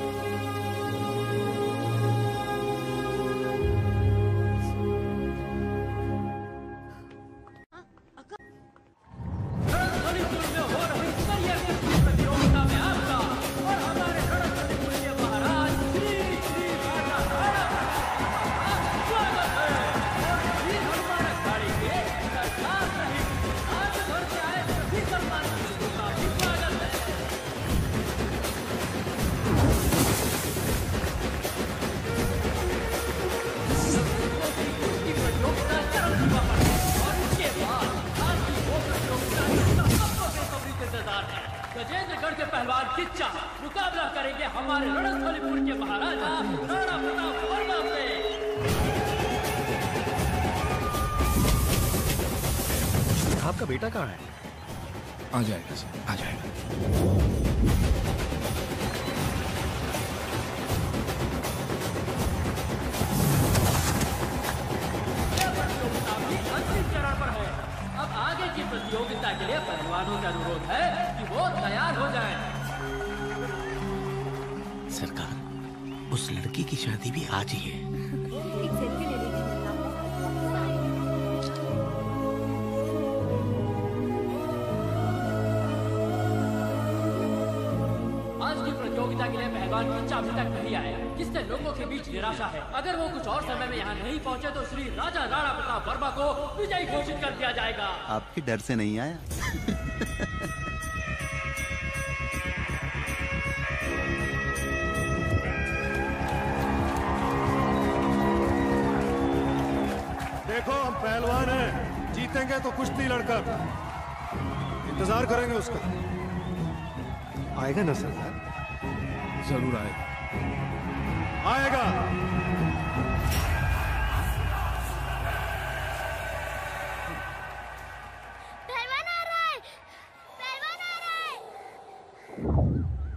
गजेंद्रगढ़ के पहलवान किच्चा मुकाबला करेंगे हमारे रणस्थलीपुर के महाराजा राणा प्रताप वर्मा से। आपका बेटा कहाँ है? आ जाएगा सर, आ जाएगा। अंतिम चरण पर है। अब आगे की प्रतियोगिता के लिए पहलवानों का अनुरोध है कि वो तैयार हो जाएं। सरकार, उस लड़की की शादी भी आज ही है। एक सेल्फी ले लीजिए। आज की प्रतियोगिता के लिए पहलवान किच्चा अभी तक नहीं आया, जिससे लोगों के बीच निराशा है। अगर वो कुछ और समय में यहाँ नहीं पहुँचे तो श्री राजा राणा प्रताप वर्मा को विजयी घोषित कर दिया जाएगा। आपके डर से नहीं आया। देखो हम पहलवान हैं, जीतेंगे तो कुश्ती लड़कर, इंतजार करेंगे उसका। आएगा ना सरकार? जरूर आएगा। आएगा। पहलवान आ रहा है, पहलवान आ रहा है।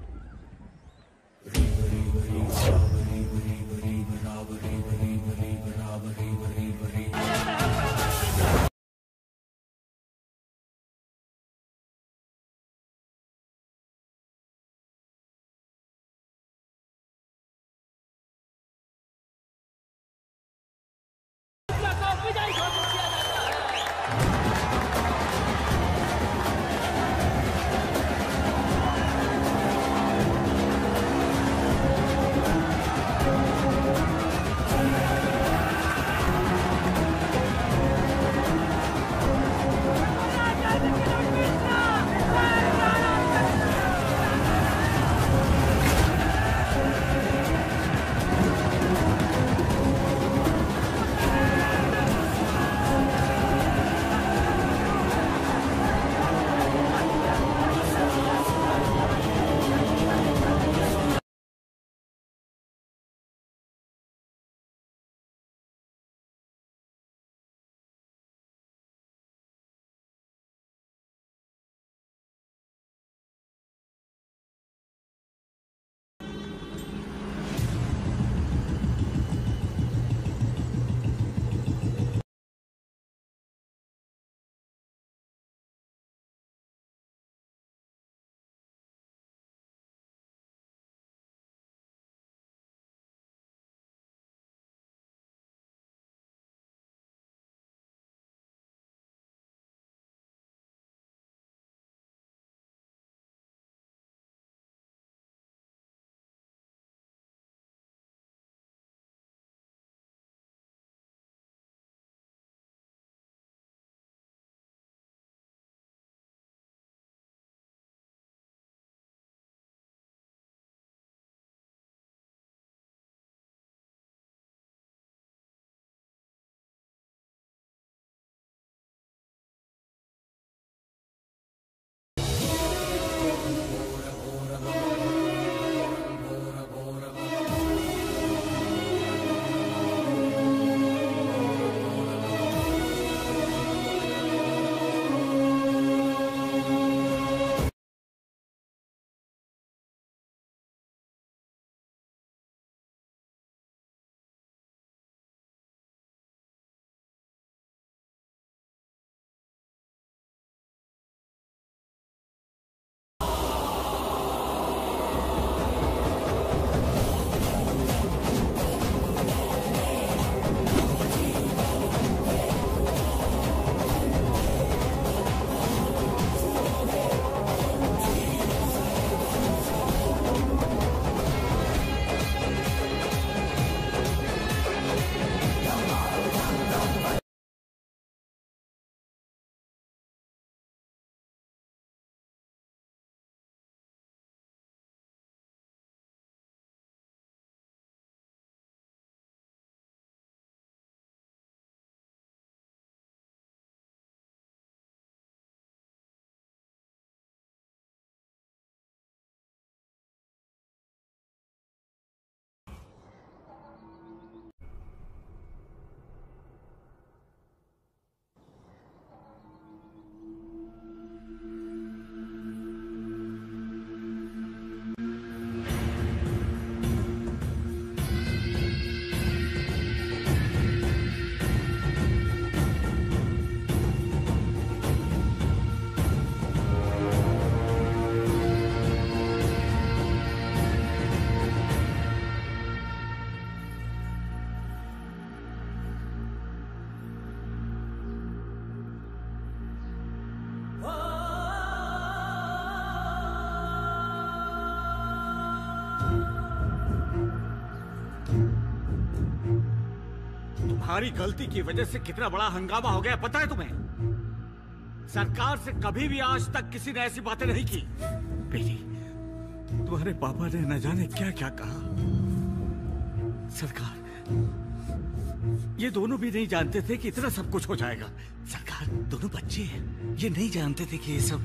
विजयी घोषित किया जाता है। तुम्हारी गलती की वजह से कितना बड़ा हंगामा हो गया पता है तुम्हें? सरकार से कभी भी आज तक किसी ने ऐसी बातें नहीं की। बेटी, तुम्हारे पापा ने न जाने क्या क्या कहा। सरकार, ये दोनों भी नहीं जानते थे कि इतना सब कुछ हो जाएगा। सरकार, दोनों बच्चे हैं, ये नहीं जानते थे कि ये सब।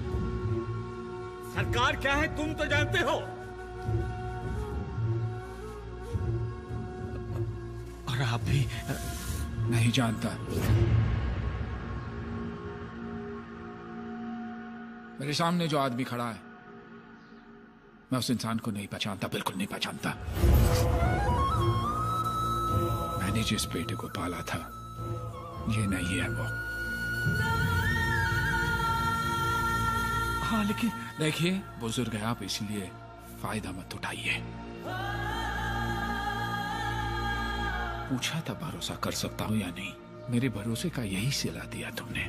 सरकार क्या है तुम तो जानते हो, और आप भी नहीं जानता। मेरे सामने जो आदमी खड़ा है, मैं उस इंसान को नहीं पहचानता, बिल्कुल नहीं पहचानता। मैंने जिस बेटे को पाला था, ये नहीं है वो। हाँ, लेकिन देखिए, बुजुर्ग है आप, इसलिए फायदा मत उठाइए। पूछा था भरोसा कर सकता हूं या नहीं, मेरे भरोसे का यही सिला दिया तुमने।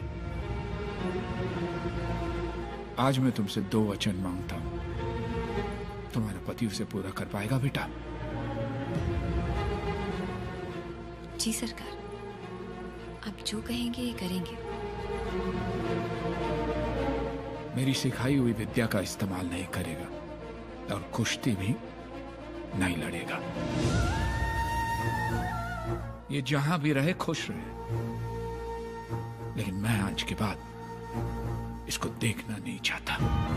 आज मैं तुमसे दो वचन मांगता हूं, तुम्हारा पति उसे पूरा कर पाएगा बेटा? जी सरकार, आप जो कहेंगे ये करेंगे। मेरी सिखाई हुई विद्या का इस्तेमाल नहीं करेगा और कुश्ती भी नहीं लड़ेगा। ये जहां भी रहे खुश रहे, लेकिन मैं आज के बाद इसको देखना नहीं चाहता।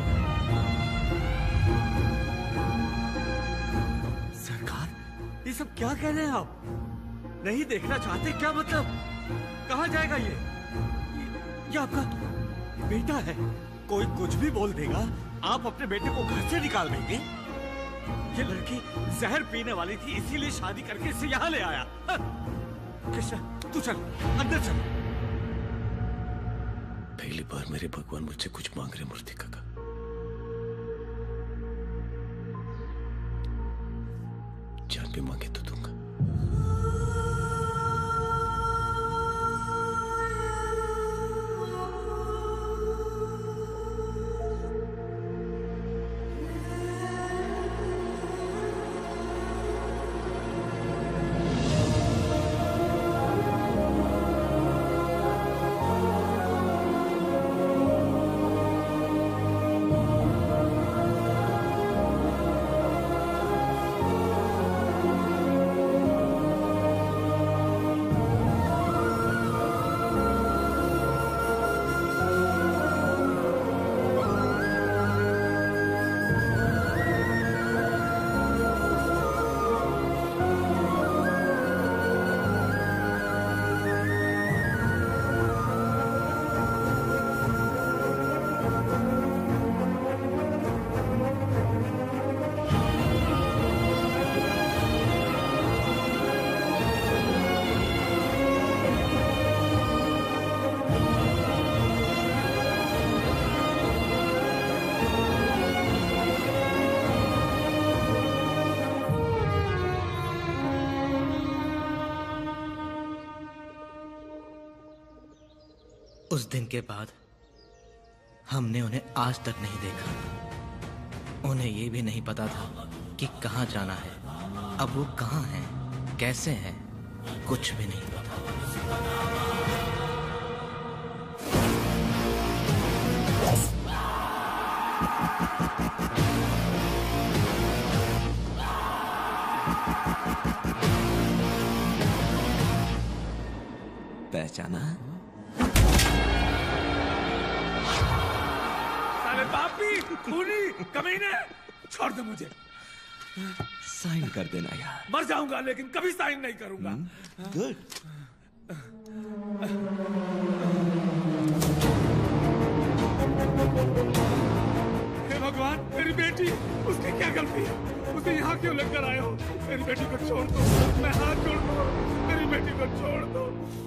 सरकार, ये सब क्या कह रहे हैं आप? नहीं देखना चाहते क्या मतलब? कहाँ जाएगा ये? ये आपका बेटा है, कोई कुछ भी बोल देगा, आप अपने बेटे को घर से निकाल देंगे? ये लड़की जहर पीने वाली थी, इसीलिए शादी करके इसे यहाँ ले आया। कृष्ण, तू चल अंदर चल। पहली बार मेरे भगवान मुझसे कुछ मांग रहे मूर्ति काका। जान भी मांगे तो दूंगा। उस दिन के बाद हमने उन्हें आज तक नहीं देखा। उन्हें ये भी नहीं पता था कि कहाँ जाना है। अब वो कहाँ हैं, कैसे हैं, कुछ भी नहीं पता। पहचाना? साले पापी, खूनी, कमीने, छोड़ दे मुझे। साइन कर देना यार। मर जाऊंगा लेकिन कभी साइन नहीं करूंगा। गुड। हे भगवान, मेरी बेटी, उसकी क्या गलती है? उसे यहाँ क्यों लेकर आए हो? मेरी बेटी को छोड़ दो, मैं हाथ जोड़ दो, मेरी बेटी को छोड़ दो।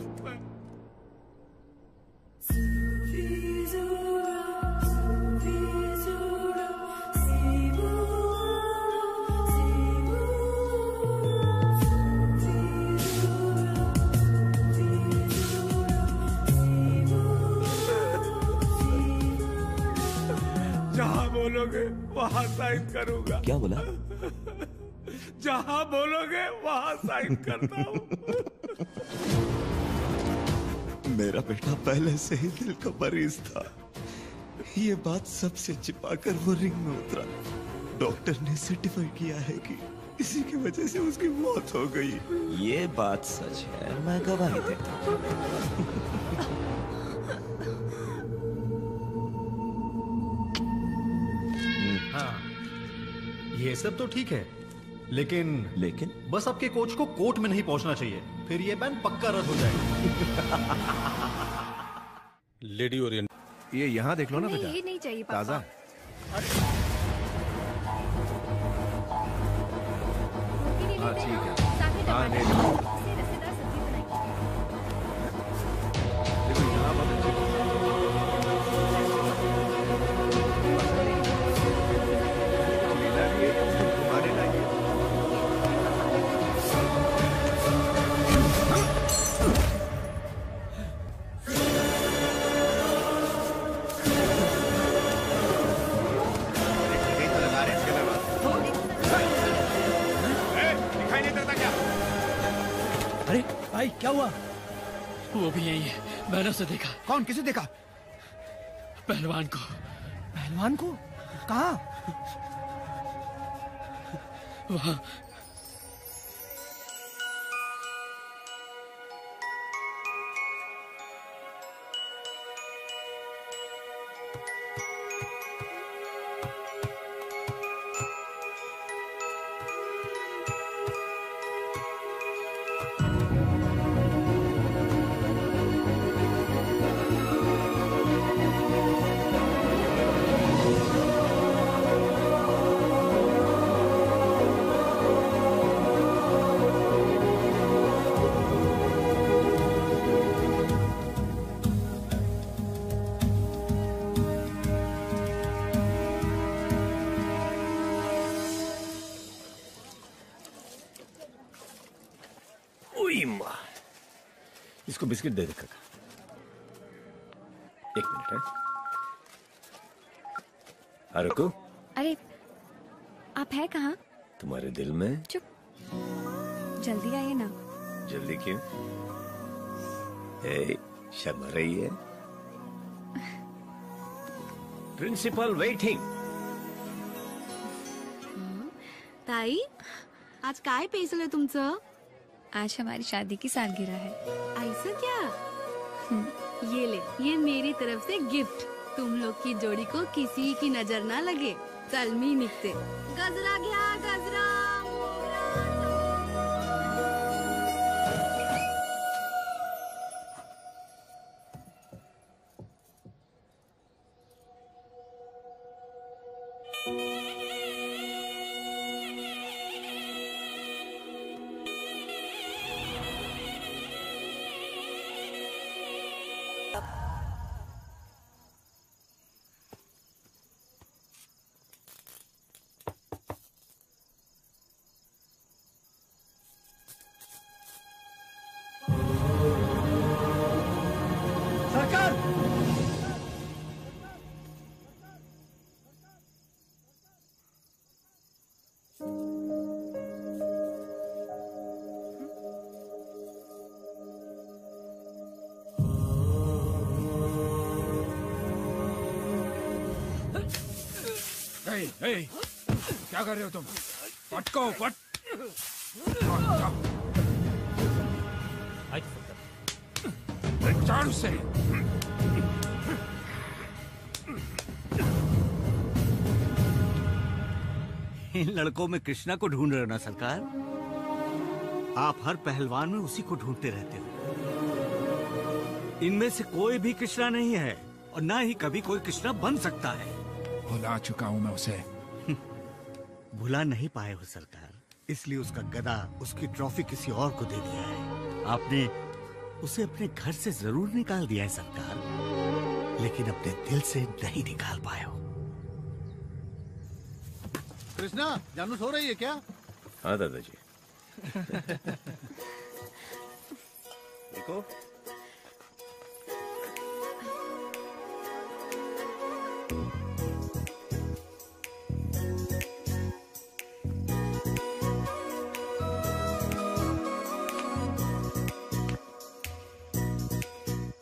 जहाँ बोलोगे वहाँ साइन करूंगा। क्या बोला? जहाँ बोलोगे वहाँ साइन करता हूँ। मेरा बेटा पहले से ही दिल का मरीज था। ये बात सबसे छिपाकर वो रिंग में उतरा। डॉक्टर ने सर्टिफाई किया है कि इसी की वजह से उसकी मौत हो गई। ये बात सच है, मैं गवाही देता हूँ। हाँ, ये सब तो ठीक है, लेकिन लेकिन बस आपके कोच को कोर्ट में नहीं पहुंचना चाहिए, फिर ये बैन पक्का रद्द हो जाएगा। लेडी ओरिएंट, ये यहाँ देख लो ना बेटा। ये नहीं चाहिए पापा। ताजा। हाँ ठीक है, हाँ ले लो। देखो यहाँ बहुत अच्छी लेना भी है, घुमाने लाइए। अरे भाई क्या हुआ? वो भी यही है, मैंने उसे देखा। कौन? किसे देखा? पहलवान को। पहलवान को? कहाँ? वहाँ। इसको बिस्किट दे दे काका। एक मिनट है। हारुको, अरे आप है कहाँ? तुम्हारे दिल में। चुप, जल्दी आइए ना। जल्दी क्यों? ए, शर्मा रही है? Principal waiting. ताई, आज काय पेसलं तुमचं? आज हमारी शादी की सालगिरह है। ऐसा क्या? ये ले, ये मेरी तरफ से गिफ्ट। तुम लोग की जोड़ी को किसी की नजर ना लगे। चल मी निघते। गजरा घ्या, गजरा। ए, ए, क्या कर रहे हो तुम? पटको पट। झाड़ू से। इन लड़कों में कृष्णा को ढूंढ रहे हो ना सरकार? आप हर पहलवान में उसी को ढूंढते रहते हो। इनमें से कोई भी कृष्णा नहीं है और ना ही कभी कोई कृष्णा बन सकता है। भुला चुका हूं मैं उसे। भुला नहीं पाए हो सरकार, इसलिए उसका गदा, उसकी ट्रॉफी किसी और को दे दिया है। आपने उसे अपने घर से जरूर निकाल दिया है सरकार, लेकिन अपने दिल से नहीं निकाल पाए हो। कृष्णा, जानू सो रही है क्या? हाँ दादाजी। देखो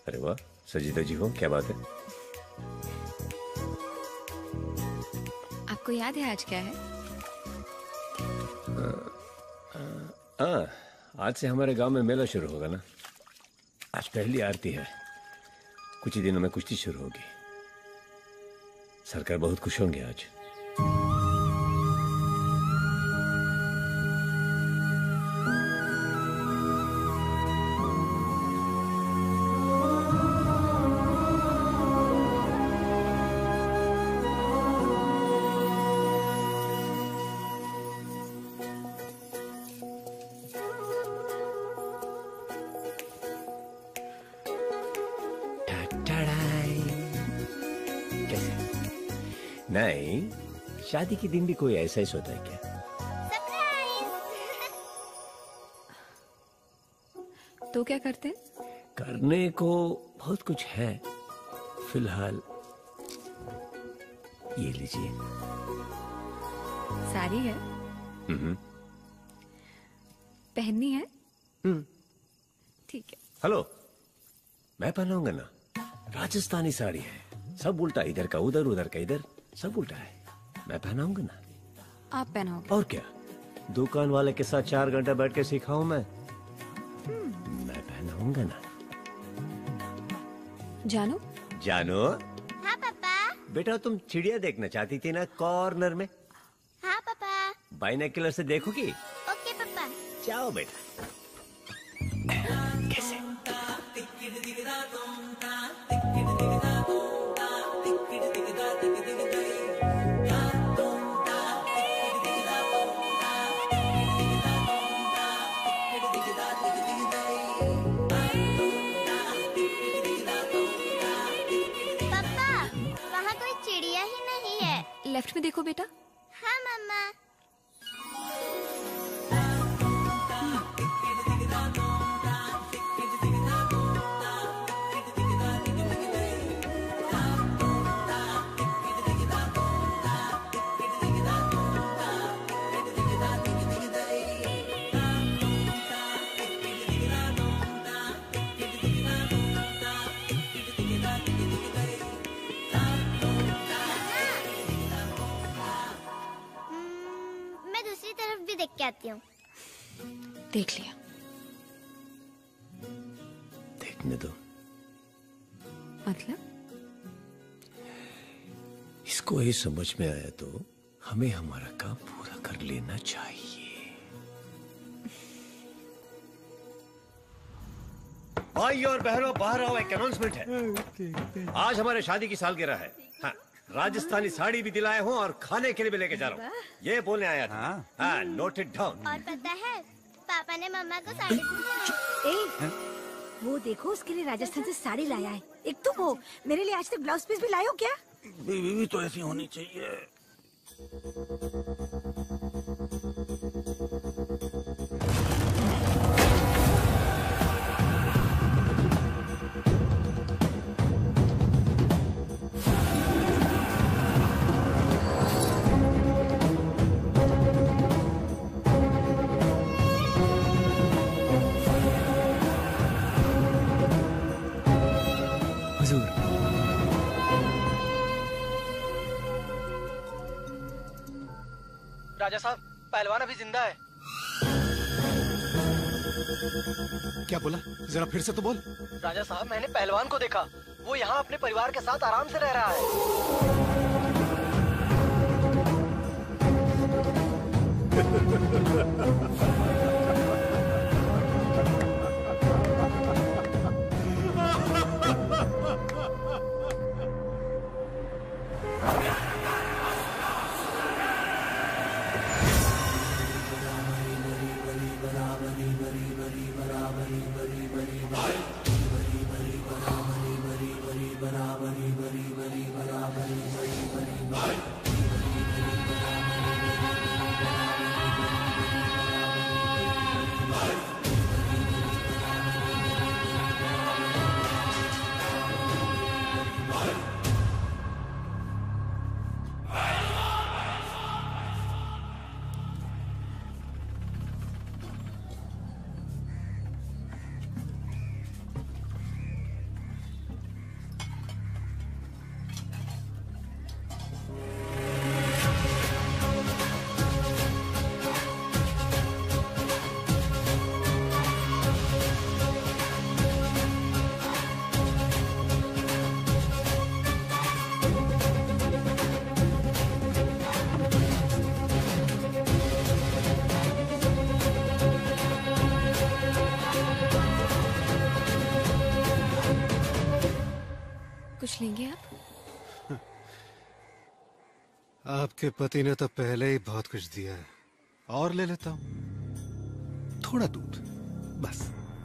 अरे वाह, सजी धजी हो, क्या बात है? आपको याद है आज क्या है? हाँ, आज से हमारे गांव में मेला शुरू होगा ना। आज पहली आरती है। कुछ ही दिनों में कुश्ती शुरू होगी। सरकार बहुत खुश होंगे आज। नहीं, शादी के दिन भी कोई ऐसा ही सोता है क्या? तो क्या करते? करने को बहुत कुछ है। फिलहाल ये लीजिए। साड़ी है? हम्म। पहननी है? हम्म। ठीक है। हेलो, मैं पहनाऊंगा ना। राजस्थानी साड़ी है, सब उल्टा, इधर का उधर, उधर का इधर, सब उल्टा है। मैं पहनाऊंगा ना। आप पहनाओगे? और क्या, दुकान वाले के साथ चार घंटा बैठ के सिखाऊं मैं? मैं पहनाऊंगा ना। जानो? जानो? हाँ पापा। बेटा, तुम चिड़िया देखना चाहती थी ना कॉर्नर में? हाँ पापा। बाइनोक्यूलर से देखोगी? ओके पापा। जाओ बेटा। कैसे? लेफ्ट में देखो बेटा। हाँ मम्मा। देख के आती हूँ। देख लिया। देखने दो। मतलब? इसको ही समझ में आया तो हमें हमारा काम पूरा कर लेना चाहिए। भाई और बहनों, बाहर आओ, एक अनाउंसमेंट है। आज हमारे शादी की सालगिरह है। हाँ, राजस्थानी साड़ी भी दिलाए हूँ और खाने के लिए भी लेके जा रहा हूँ। ये बोलने आया था। हाँ, नोट इट डाउन। और पता है, पापा ने मम्मा को साड़ी दी। वो देखो, उसके लिए राजस्थान से साड़ी लाया है। एक तुम हो, मेरे लिए आज तक ब्लाउज पीस भी लाए हो क्या? बीवी भी तो ऐसी होनी चाहिए। राजा साहब, पहलवान अभी जिंदा है। क्या बोला? जरा फिर से तो बोल। राजा साहब, मैंने पहलवान को देखा। वो यहाँ अपने परिवार के साथ आराम से रह रहा है। कुछ लेंगे आप? आपके पति ने तो पहले ही बहुत कुछ दिया है, और ले लेता हूं। थोड़ा दूध बस।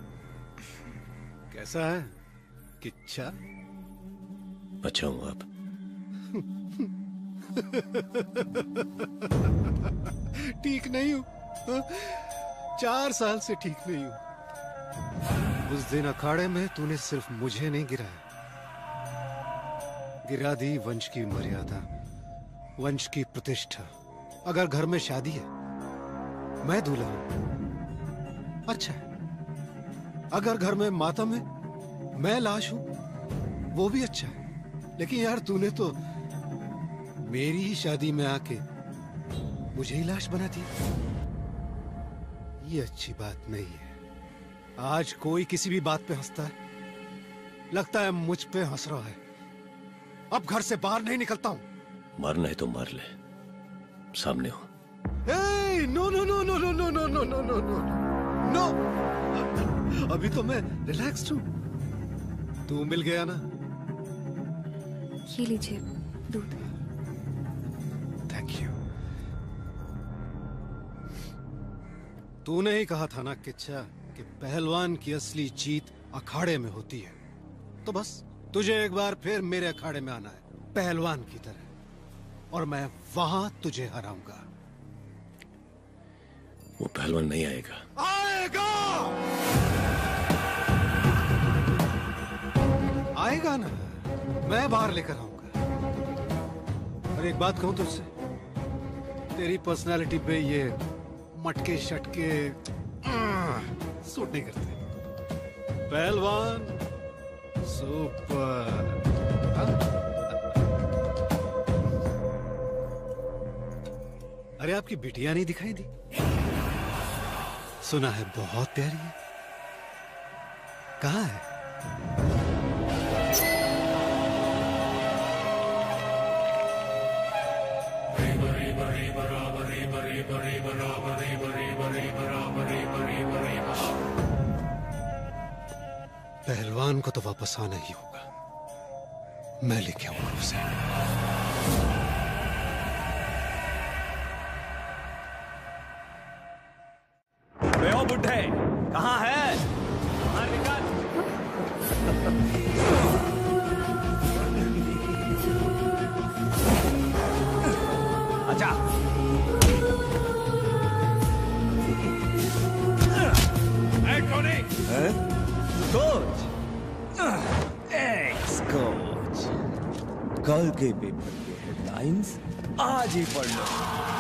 कैसा है किच्छा? अच्छा हूं आप? ठीक नहीं हूं, चार साल से ठीक नहीं हूं। उस दिन अखाड़े में तूने सिर्फ मुझे नहीं गिराया, गिरा दी वंश की मर्यादा, वंश की प्रतिष्ठा। अगर घर में शादी है, मैं दूल्हा हूं, अच्छा है। अगर घर में मातम है, मैं लाश हूं, वो भी अच्छा है। लेकिन यार तूने तो मेरी ही शादी में आके मुझे ही लाश बना दिया। ये अच्छी बात नहीं है। आज कोई किसी भी बात पे हंसता है, लगता है मुझ पे हंस रहा है। अब घर से बाहर नहीं निकलता हूं। मरना है तो मर ले, सामने हो। ए, no no no no no no no no no no no no अभी तो मैं रिलैक्स्ड हूं। तू मिल गया ना? ये लीजिए दूध। Thank you. तूने ही कहा था ना किच्छा कि पहलवान की असली जीत अखाड़े में होती है। तो बस तुझे एक बार फिर मेरे अखाड़े में आना है, पहलवान की तरह, और मैं वहां तुझे हराऊंगा। वो पहलवान नहीं आएगा। आएगा आएगा ना, मैं बाहर लेकर आऊंगा। और एक बात कहूं तुझसे, तेरी पर्सनालिटी पे ये मटके शटके सूट नहीं करते। पहलवान सुपर। अरे आपकी बिटिया नहीं दिखाई दी? सुना है बहुत प्यारी है। कहाँ है? पहलवान को तो वापस आना ही होगा। मैं लेके आऊंगा उसे। ओ बुड्ढे, कहाँ है? बाहर निकल। अच्छा। ए टोनी। कोच, एक्स कोच, कल के पेपर के हेडलाइंस आज ही पढ़ लो।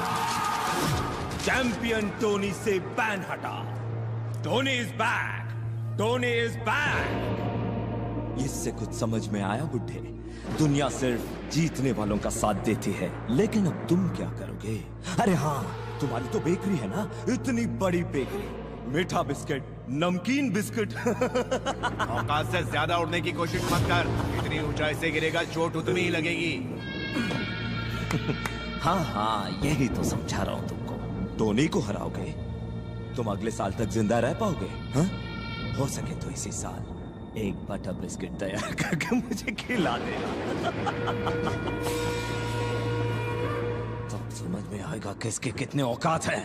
चैंपियन टोनी से बैन हटा। Tony is back, Tony is back. इससे कुछ समझ में आया बुड्ढे? दुनिया सिर्फ जीतने वालों का साथ देती है, लेकिन अब तुम क्या करोगे? अरे हाँ, तुम्हारी तो बेकरी है ना, इतनी बड़ी बेकरी, मीठा बिस्किट, नमकीन बिस्किट। औकात से ज्यादा उड़ने की कोशिश मत कर, इतनी ऊंचाई से गिरेगा चोट उतनी ही लगेगी। हाँ हाँ, यही तो समझा रहा हूँ तुमको। टोनी को हराओगे, तुम अगले साल तक जिंदा रह पाओगे? हाँ? हो सके तो इसी साल एक बटर बिस्किट तैयार करके मुझे खिला देना। तब समझ में आएगा किसके कितने औकात है।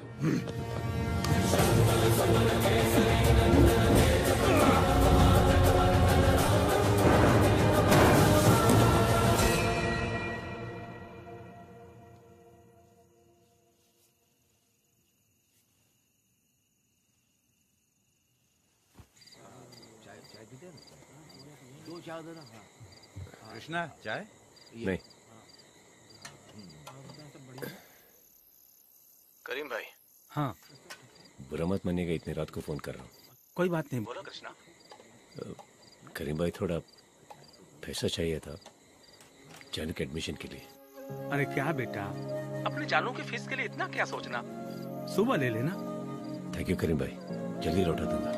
कृष्णा चाय? नहीं। करीम भाई। हाँ। बुरा मत मानिएगा, इतनी रात को फोन कर रहा हूँ। कोई बात नहीं, बोलो कृष्णा। करीम भाई, थोड़ा पैसा चाहिए था जानू के एडमिशन के लिए। अरे क्या बेटा, अपने जानू की फीस के लिए इतना क्या सोचना, सुबह ले लेना। थैंक यू करीम भाई, जल्दी लौटा दूंगा।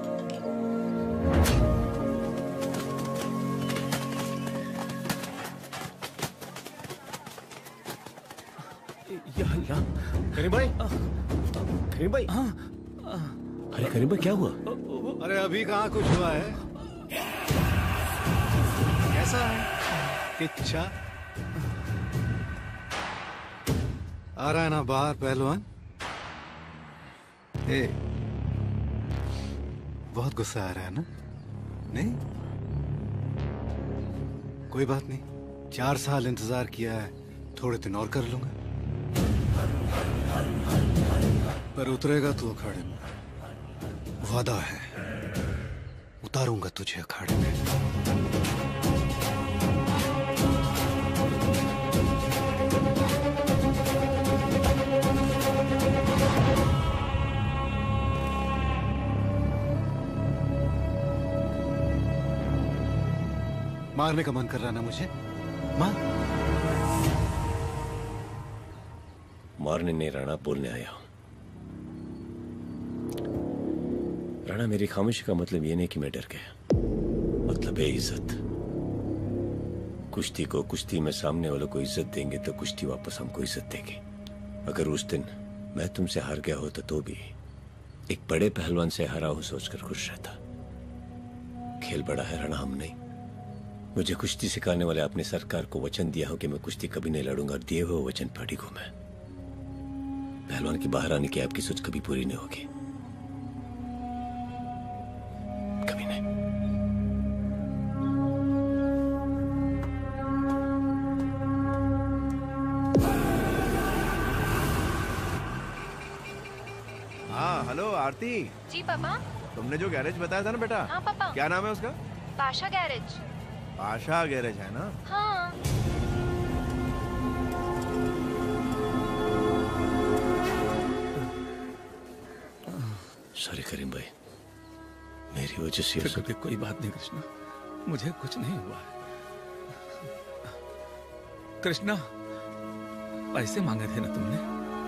करीम भाई, करीम भाई। अरे करीम भाई, क्या हुआ? अरे अभी कहाँ कुछ हुआ है। कैसा है? किच्छा आ रहा है ना बाहर पहलवान? ए, बहुत गुस्सा आ रहा है ना? नहीं? कोई बात नहीं, चार साल इंतजार किया है, थोड़े दिन और कर लूंगा। पर उतरेगा तू अखाड़े में, वादा है, उतारूंगा तुझे अखाड़े में। मारने का मन कर रहा ना मुझे? मार। मारने नहीं राणा, बोलने आया हूं। राणा, मेरी खामोशी का मतलब ये नहीं कि मैं डर गया, मतलब है इज्जत। कुश्ती को कुश्ती में सामने वालों को इज्जत देंगे तो कुश्ती वापस हमको इज्जत देगी। अगर उस दिन मैं तुमसे हार गया होता तो भी एक बड़े पहलवान से हारा हूं सोचकर खुश रहता। खेल बड़ा है राणा, हम नहीं। मुझे कुश्ती सिखाने वाले अपने सरकार को वचन दिया हो कि मैं कुश्ती कभी नहीं लड़ूंगा, और दिए हुए वचन पर अड़ी हूं मैं। पहलवान की बाहर आने की आपकी सोच कभी पूरी नहीं होगी, कभी नहीं। हाँ हेलो आरती। जी पापा। तुमने जो गैरेज बताया था ना बेटा। हाँ पापा। क्या नाम है उसका? पाशा गैरेज। पाशा गैरेज है ना? हाँ। सॉरी करीम भाई, मेरी वजह से फिक्र की कोई बात नहीं कृष्णा, मुझे कुछ नहीं हुआ है। कृष्णा, पैसे मांगे थे ना तुमने?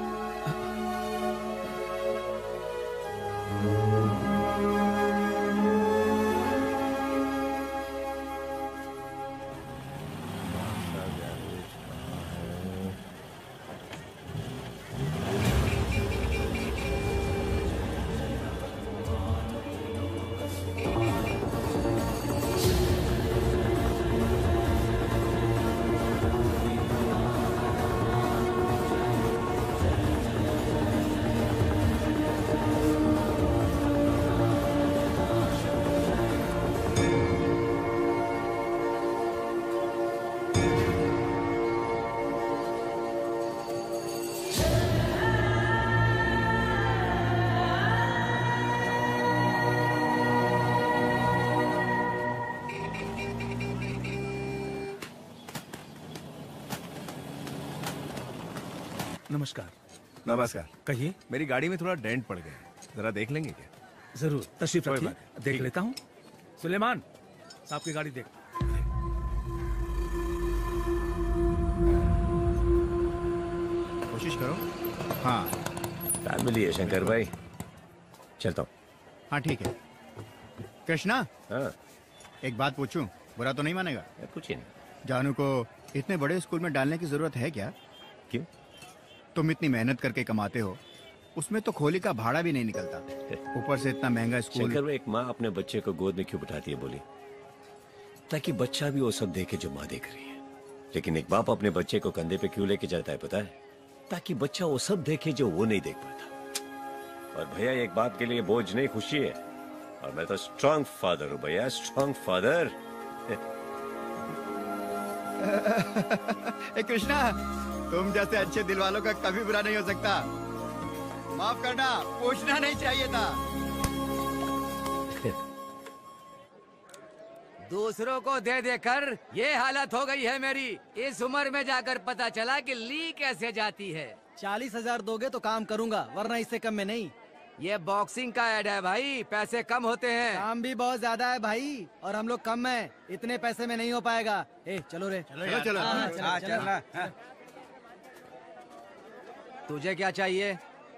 नमस्कार। नमस्कार। कहिए। मेरी गाड़ी में थोड़ा डेंट पड़ गया है, जरा देख लेंगे क्या? जरूर, तशरीफ कोई रखिए, बात देख ठीक। लेता हूँ। सुलेमान, साहब की गाड़ी देख। कोशिश करो। हाँ फैमिली है शंकर भाई, चलता हूँ। हाँ ठीक है। कृष्णा, हाँ एक बात पूछूं, बुरा तो नहीं मानेगा? पूछिए नहीं। जानू को इतने बड़े स्कूल में डालने की जरूरत है क्या? क्यों? तुम इतनी मेहनत करके कमाते हो, उसमें तो खोली का भाड़ा भी नहीं निकलता, ऊपर से इतना महंगा स्कूल। शंकर भाई, एक माँ अपने बच्चे को गोद में क्यों बिठाती है बोली? ताकि बच्चा भी वो सब देखे जो माँ देख रही है। लेकिन एक बाप अपने बच्चे को कंधे पे क्यों लेके जाता है पता है? ताकि बच्चा वो सब देखे जो वो नहीं देख पाता। और भैया, एक बाप के लिए बोझ नहीं, खुशी है। और मैं तो स्ट्रॉन्ग फादर हूँ भैया, स्ट्रॉन्ग फादर। ए कृष्णा, तुम जैसे अच्छे दिल वालों का कभी बुरा नहीं हो सकता। माफ करना, पूछना नहीं चाहिए था। दूसरों को दे देकर ये हालत हो गई है मेरी। इस उम्र में जाकर पता चला कि ली कैसे जाती है। चालीस हजार दोगे तो काम करूंगा, वरना इससे कम में नहीं। ये बॉक्सिंग का ऐड है भाई, पैसे कम होते हैं। काम भी बहुत ज्यादा है भाई, और हम लोग कम हैं, इतने पैसे में नहीं हो पाएगा। ए चलो रे, चलो चलो, चलो, हाँ, हाँ, चलो, चलना, चलो। हाँ। तुझे क्या चाहिए?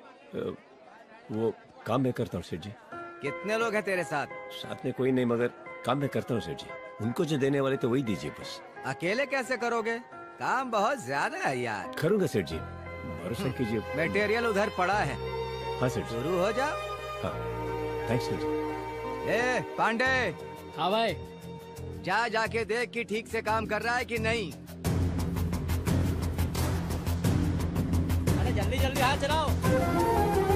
वो काम मैं करता हूँ सेठ जी। कितने लोग हैं तेरे साथ? साथ में कोई नहीं, मगर काम मैं करता हूँ सेठ जी। उनको जो देने वाले तो वही दीजिए बस। अकेले कैसे करोगे? काम बहुत ज्यादा है यार। करूँगा सेठ जी, भरोसा कीजिए। मटेरियल उधर पड़ा है। हाँ सेठ जी। शुरू हो जा। हाँ थैंक्स सेठ जी। ए पांडे। हाँ भाई। जा जाके देख कि ठीक से काम कर रहा है कि नहीं। अरे जल्दी जल्दी हाथ चलाओ।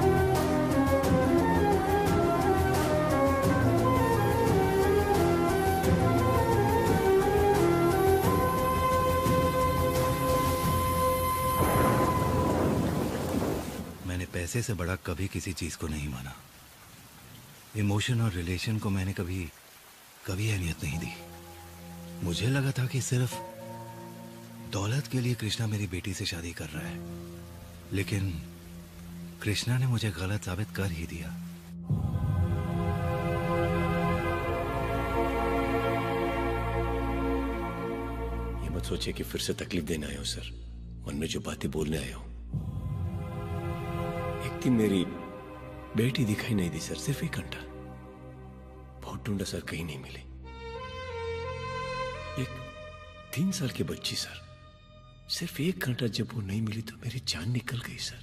मैंने पैसे से बड़ा कभी किसी चीज को नहीं माना। इमोशन और रिलेशन को मैंने कभी कभी अहमियत नहीं दी। मुझे लगा था कि सिर्फ दौलत के लिए कृष्णा मेरी बेटी से शादी कर रहा है, लेकिन कृष्णा ने मुझे गलत साबित कर ही दिया। ये मत सोचिए कि फिर से तकलीफ देने आया हूं सर। मन में जो बातें बोलने आया हूं। एक दिन मेरी बेटी दिखाई नहीं दी सर, सिर्फ एक घंटा। बहुत ढूंढा सर, कहीं नहीं मिली। एक तीन साल की बच्ची सर, सिर्फ एक घंटा जब वो नहीं मिली तो मेरी जान निकल गई सर।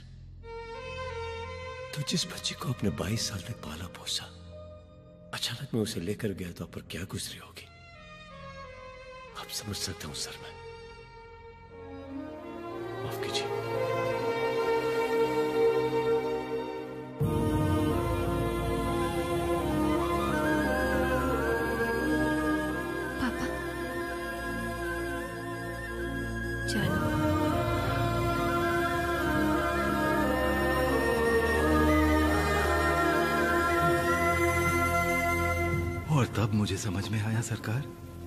तो जिस बच्ची को अपने बाईस साल तक पाला पोसा, अचानक मैं उसे लेकर गया तो आप पर क्या गुजरी होगी आप समझ सकता हूं सर। मैं माफ कीजिए। और तब मुझे समझ में आया सरकार,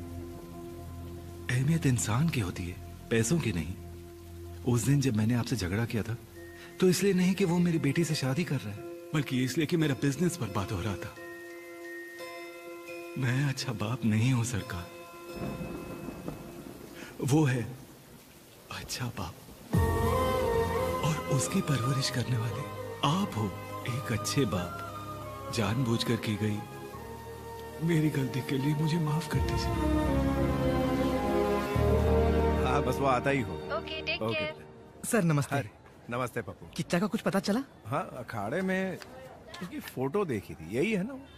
अहमियत इंसान की होती है, पैसों की नहीं। उस दिन जब मैंने आपसे झगड़ा किया था तो इसलिए नहीं कि वो मेरी बेटी से शादी कर रहा है, बल्कि इसलिए कि मेरा बिजनेस बर्बाद हो रहा था। मैं अच्छा बाप नहीं हूं सरकार, वो है अच्छा बाप, और उसकी परवरिश करने वाले आप हो एक अच्छे बाप। जानबूझकर की गई मेरी गलती के लिए मुझे माफ कर दीजिए। हाँ बस वो आता ही हो। Okay, take care. सर नमस्ते। नमस्ते पप्पू। किच्चा का कुछ पता चला? हाँ, अखाड़े में उसकी फोटो देखी थी, यही है ना वो?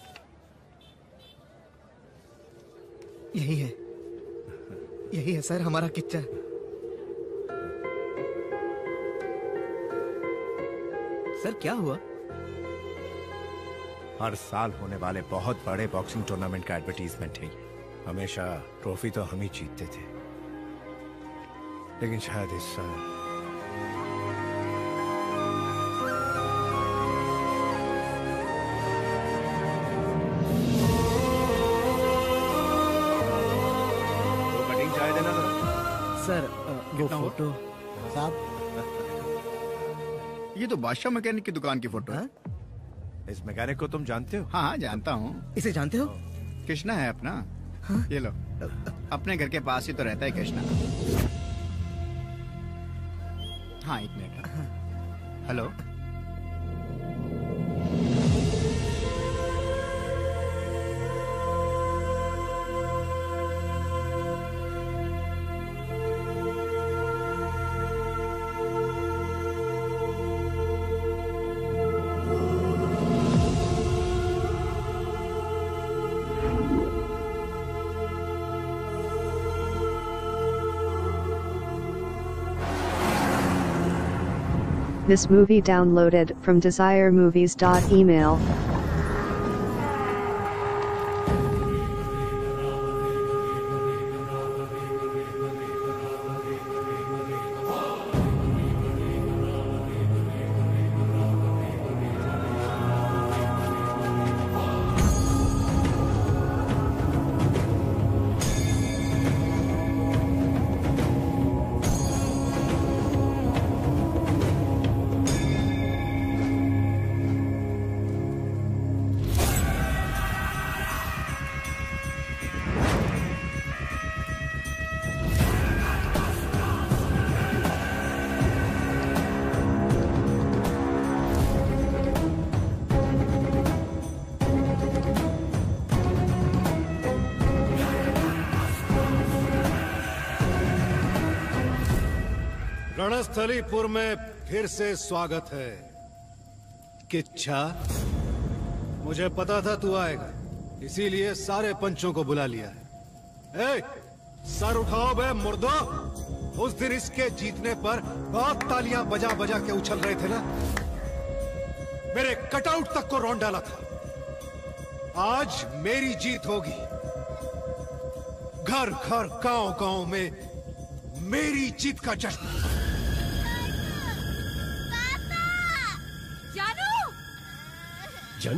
यही है, यही है सर हमारा किच्चा। सर क्या हुआ? हर साल होने वाले बहुत बड़े बॉक्सिंग टूर्नामेंट का एडवर्टीजमेंट है। हमेशा ट्रॉफी तो हम ही जीतते थे, लेकिन शायद इस साल तो कटिंग चाय देना था। सर वो फोटो साहब, ये तो बादशाह मैकेनिक की दुकान की फोटो है। इस मैकेनिक को तुम जानते हो? हाँ हाँ जानता हूँ। इसे जानते हो? कृष्णा है अपना। हाँ? ये लो, अपने घर के पास ही तो रहता है कृष्णा। हाँ एक minute. Hello, This movie downloaded from desire movies dot email. Ranasthalipur में फिर से स्वागत है। किच्छा, मुझे पता था तू आएगा, इसीलिए सारे पंचों को बुला लिया है। ए, सर उठाओ बे मुर्दो। उस दिन इसके जीतने पर बहुत तालियां बजा बजा के उछल रहे थे ना। मेरे कटआउट तक को रौंद डाला था। आज मेरी जीत होगी। घर घर गांव गांव में मेरी जीत का जश्न। जानू जानू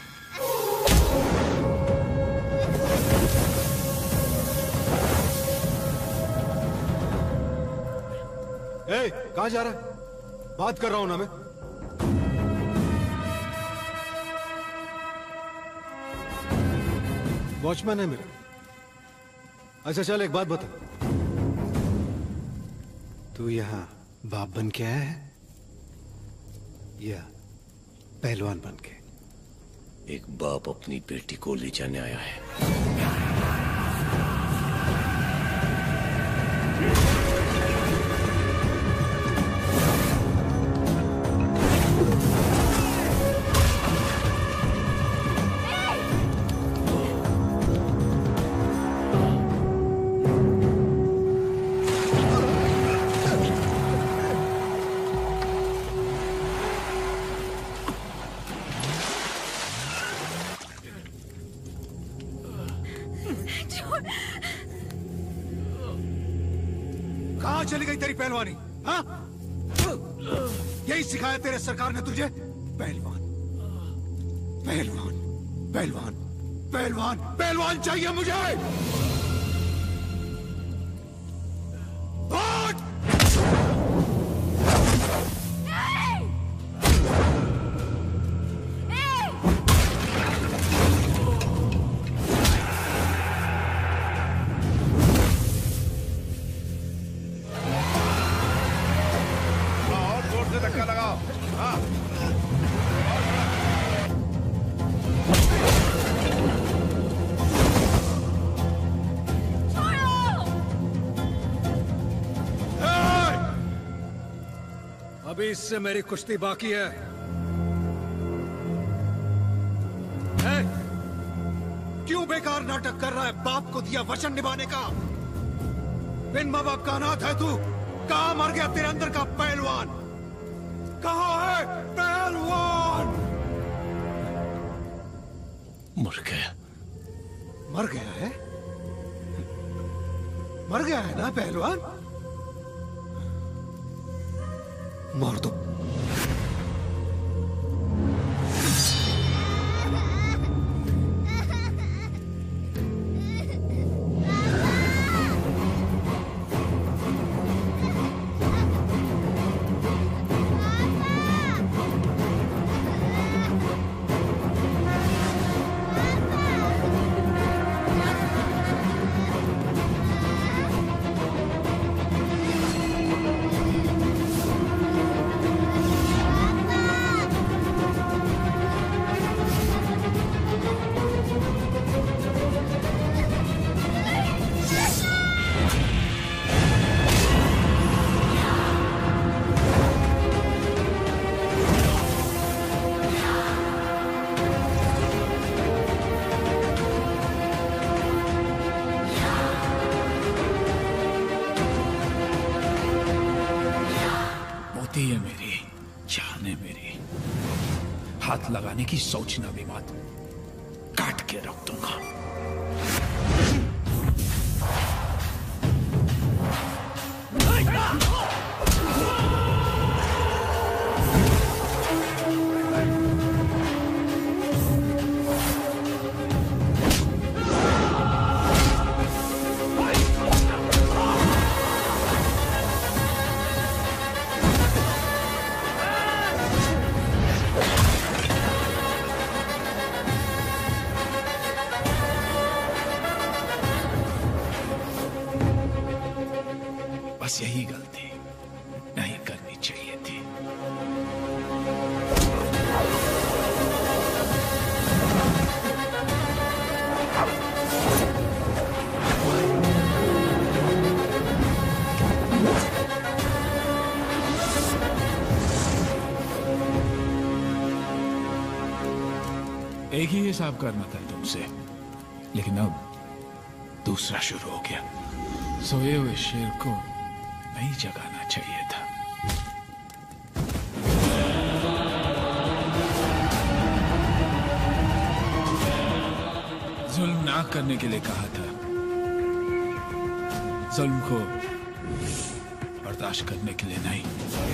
ए, कहां जा रहा है? बात कर रहा हूं ना मैं। वॉचमैन है मेरा। अच्छा चल एक बात बता, तू यहां बाप बन के आया है या पहलवान बन के? एक बाप अपनी बेटी को ले जाने आया है। कहां चली गई तेरी पहलवानी? हाँ? यही सिखाया तेरे सरकार ने तुझे? पहलवान पहलवान पहलवान पहलवान पहलवान चाहिए मुझे। भाग! अभी इससे मेरी कुश्ती बाकी है। है? क्यों बेकार नाटक कर रहा है? बाप को दिया वचन निभाने का। बिन माँ बाप का अनाथ है तू। कहां मर गया तेरे अंदर का पहलवान? कहां है पहलवान? मर गया। मर गया है? मर गया है ना पहलवान? मार दो। है मेरी जान है मेरी। हाथ लगाने की सोचना भी मत, काट के रख दूंगा। बस यही गलती नहीं करनी चाहिए थी। एक ही हिसाब करना था तुमसे। लेकिन अब दूसरा शुरू हो गया। सोए हुए शेर को नहीं जगाना चाहिए था। जुल्म ना करने के लिए कहा था, जुल्म को बर्दाश्त करने के लिए नहीं।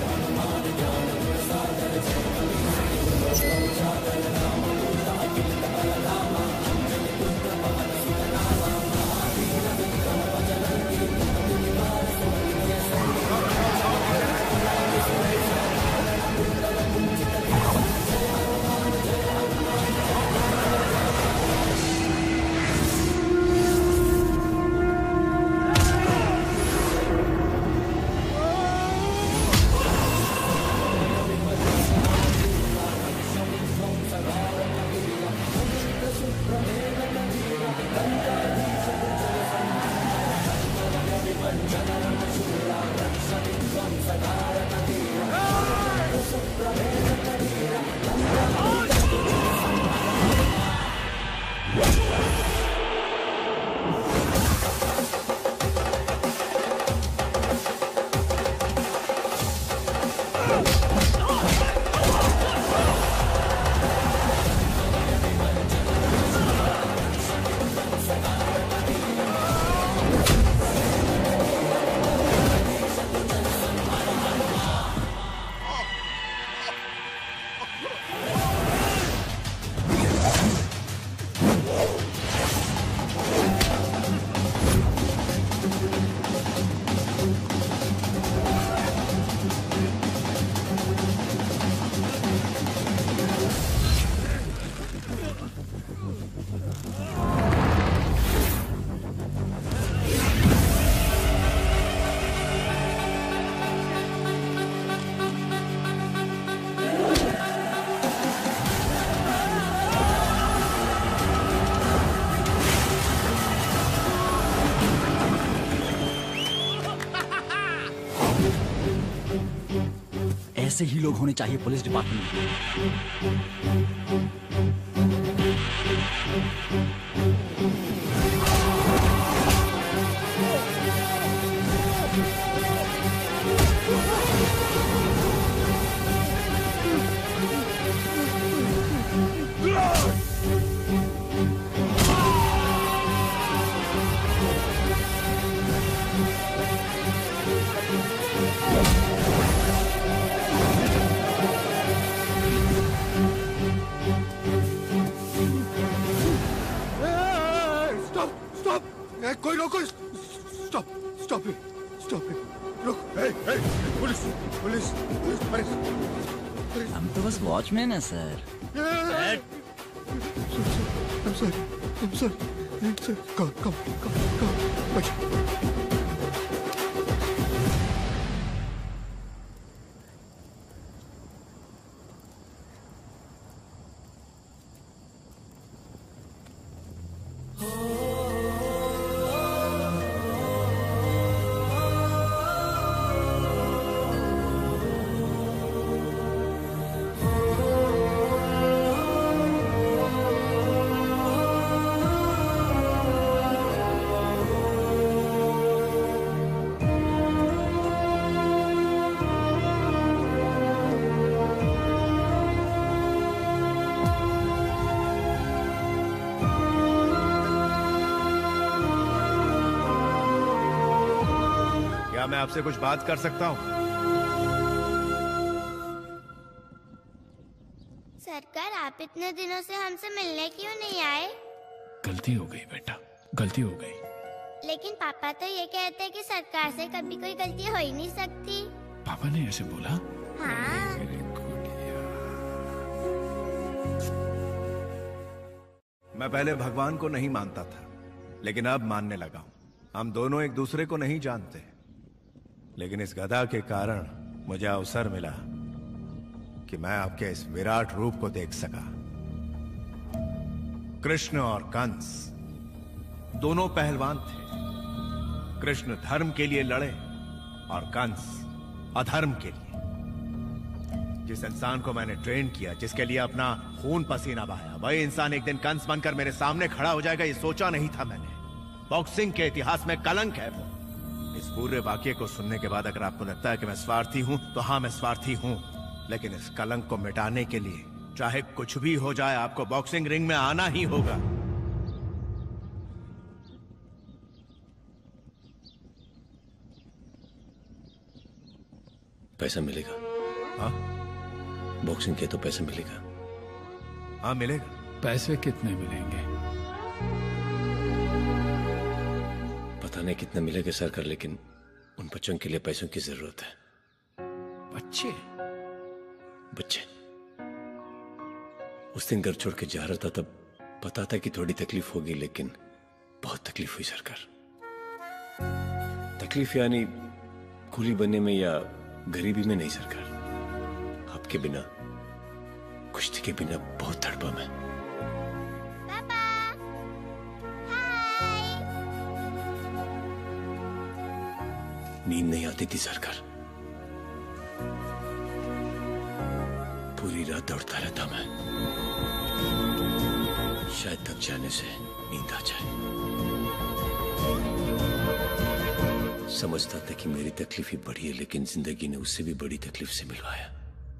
ऐसे ही लोग होने चाहिए पुलिस डिपार्टमेंट कोई रोको, stop stop it stop it रुक। ए, ए, पुलिस पुलिस पुलिस पुलिस हम तो बस वॉचमैन है sir. I'm sorry, I'm sorry, I'm sorry. Come, come, come, come. Wait. मैं आपसे कुछ बात कर सकता हूँ? सरकार, आप इतने दिनों से हमसे मिलने क्यों नहीं आए? गलती हो गई बेटा, गलती हो गई। लेकिन पापा तो ये कहते हैं कि सरकार से कभी कोई गलती हो ही नहीं सकती। पापा ने ऐसे बोला? हाँ। मैं पहले भगवान को नहीं मानता था, लेकिन अब मानने लगा हूँ। हम दोनों एक दूसरे को नहीं जानते, लेकिन इस गदा के कारण मुझे अवसर मिला कि मैं आपके इस विराट रूप को देख सका। कृष्ण और कंस दोनों पहलवान थे। कृष्ण धर्म के लिए लड़े और कंस अधर्म के लिए। जिस इंसान को मैंने ट्रेन किया, जिसके लिए अपना खून पसीना बहाया, वही इंसान एक दिन कंस बनकर मेरे सामने खड़ा हो जाएगा, ये सोचा नहीं था मैंने। बॉक्सिंग के इतिहास में कलंक है वो। इस पूरे वाक्य को सुनने के बाद अगर आपको लगता है कि मैं स्वार्थी हूं, तो हाँ मैं स्वार्थी हूं, लेकिन इस कलंक को मिटाने के लिए चाहे कुछ भी हो जाए, आपको बॉक्सिंग रिंग में आना ही होगा। पैसा मिलेगा? हाँ, बॉक्सिंग के तो पैसा मिलेगा। हाँ मिलेगा। पैसे कितने मिलेंगे? पता नहीं कितना मिलेगा सरकार, लेकिन उन बच्चों के लिए पैसों की जरूरत है। बच्चे? बच्चे। उस दिन घर छोड़ के जा रहा था, तब पता था कि थोड़ी तकलीफ होगी, लेकिन बहुत तकलीफ हुई सरकार। तकलीफ यानी कूली बनने में या गरीबी में नहीं सरकार, आपके बिना, कुश्ती के बिना बहुत तड़पा मैं। नींद नहीं आती थी सरकार, पूरी रात दौड़ता रहता मैं, शायद थक जाने से नींद आ जाए। समझता था कि मेरी तकलीफ ही बड़ी है, लेकिन जिंदगी ने उससे भी बड़ी तकलीफ से मिलवाया,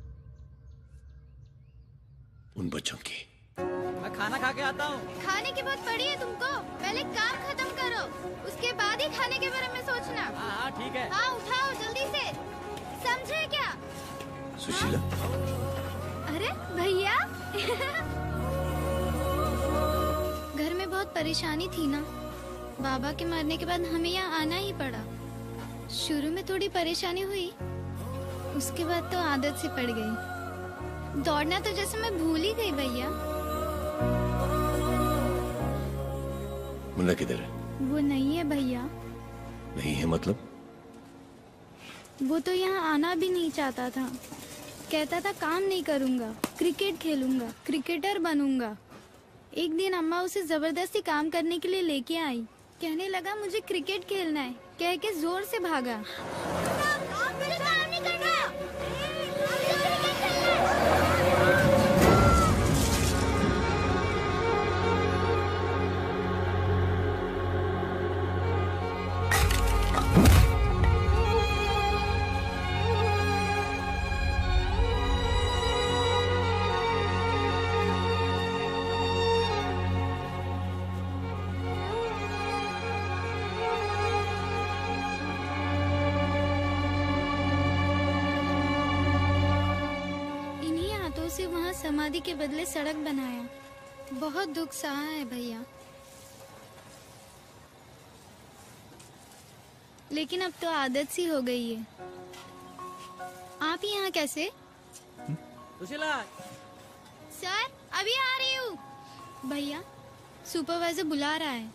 उन बच्चों की। मैं खाना खा के आता हूँ। खाने की बात पड़ी है तुमको, पहले काम खत्म करो, उसके बाद ही खाने के बारे में सोचना। हाँ ठीक है। हाँ उठाओ जल्दी से, समझे क्या? सुशीला। अरे भैया घर में बहुत परेशानी थी ना, बाबा के मरने के बाद हमें यहाँ आना ही पड़ा। शुरू में थोड़ी परेशानी हुई, उसके बाद तो आदत सी पड़ गई। दौड़ना तो जैसे मैं भूल ही गई भैया। मुन्ना किधर है? वो नहीं है भैया। नहीं है मतलब? वो तो यहाँ आना भी नहीं चाहता था, कहता था काम नहीं करूँगा, क्रिकेट खेलूंगा, क्रिकेटर बनूंगा। एक दिन अम्मा उसे जबरदस्ती काम करने के लिए लेके आई, कहने लगा मुझे क्रिकेट खेलना है, कह के जोर से भागा। वहाँ समाधि के बदले सड़क बनाया, बहुत दुख सहा है भैया। लेकिन अब तो आदत सी हो गई है। आप यहाँ कैसे? सुशीला। सर अभी आ रही हूँ। भैया सुपरवाइजर बुला रहा है।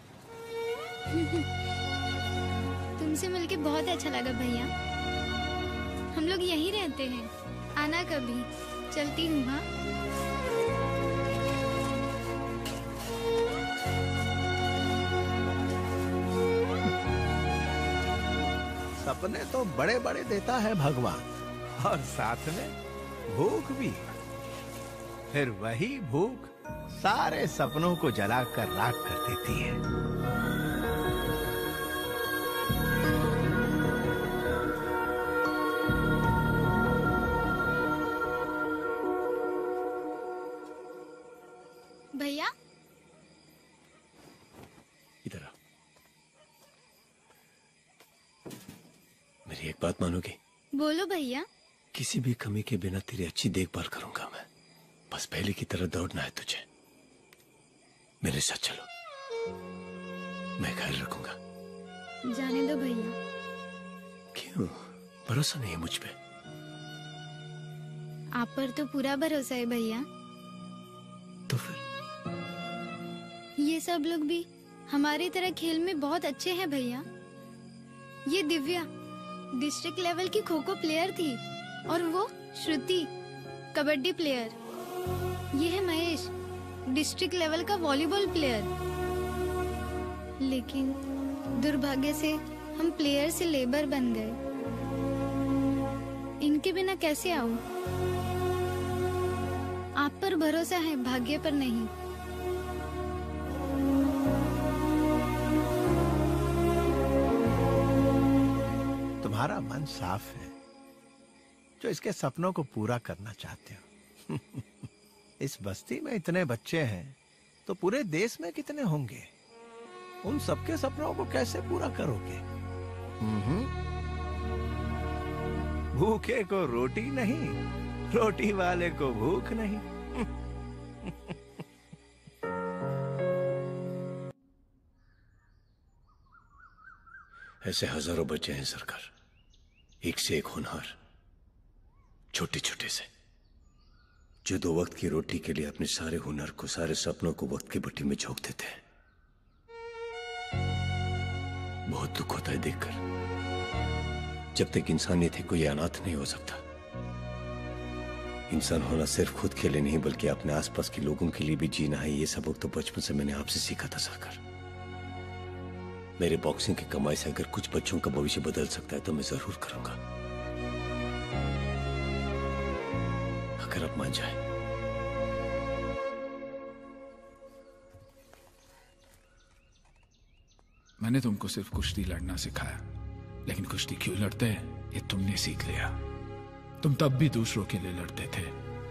तुमसे मिलके बहुत अच्छा लगा भैया। हम लोग यहीं रहते हैं, आना कभी। चलती हूँ। हाँ सपने तो बड़े बड़े देता है भगवान, और साथ में भूख भी। फिर वही भूख सारे सपनों को जलाकर राख कर देती है। भैया इधर आओ। मेरी एक बात मानोगी? बोलो भैया। किसी भी कमी के बिना तेरी अच्छी देखभाल करूंगा मैं। बस पहले की तरह दौड़ना है तुझे। मेरे साथ चलो, मैं ख्याल रखूंगा। जाने दो भैया। क्यों? भरोसा नहीं है मुझ पे? आप पर तो पूरा भरोसा है भैया। तो फिर ये सब लोग भी हमारी तरह खेल में बहुत अच्छे हैं भैया। ये दिव्या डिस्ट्रिक्ट लेवल की खो खो प्लेयर थी, और वो श्रुति कबड्डी प्लेयर। ये है महेश डिस्ट्रिक्ट लेवल का वॉलीबॉल प्लेयर। लेकिन दुर्भाग्य से हम प्लेयर से लेबर बन गए। इनके बिना कैसे आऊं? आप पर भरोसा है, भाग्य पर नहीं। तुम्हारा मन साफ है जो इसके सपनों को पूरा करना चाहते हो। इस बस्ती में इतने बच्चे हैं तो पूरे देश में कितने होंगे? उन सबके सपनों को कैसे पूरा करोगे? भूखे को रोटी नहीं, रोटी वाले को भूख नहीं। ऐसे हजारों बच्चे हैं सरकार, एक से एक होनहार, छोटे छोटे से, जो दो वक्त की रोटी के लिए अपने सारे हुनर को, सारे सपनों को वक्त की भट्टी में झोंक देते हैं। बहुत दुख होता है देखकर। जब तक इंसानियत है कोई अनाथ नहीं हो सकता। इंसान होना सिर्फ खुद के लिए नहीं बल्कि अपने आसपास के लोगों के लिए भी जीना है। ये सबक तो बचपन से मैंने आपसे सीखा था सागर। मेरे बॉक्सिंग की कमाई से अगर कुछ बच्चों का भविष्य बदल सकता है तो मैं जरूर करूंगा, अगर आप मान जाए। मैंने तुमको सिर्फ कुश्ती लड़ना सिखाया, लेकिन कुश्ती क्यों लड़ते हैं ये तुमने सीख लिया। तुम तब भी दूसरों के लिए लड़ते थे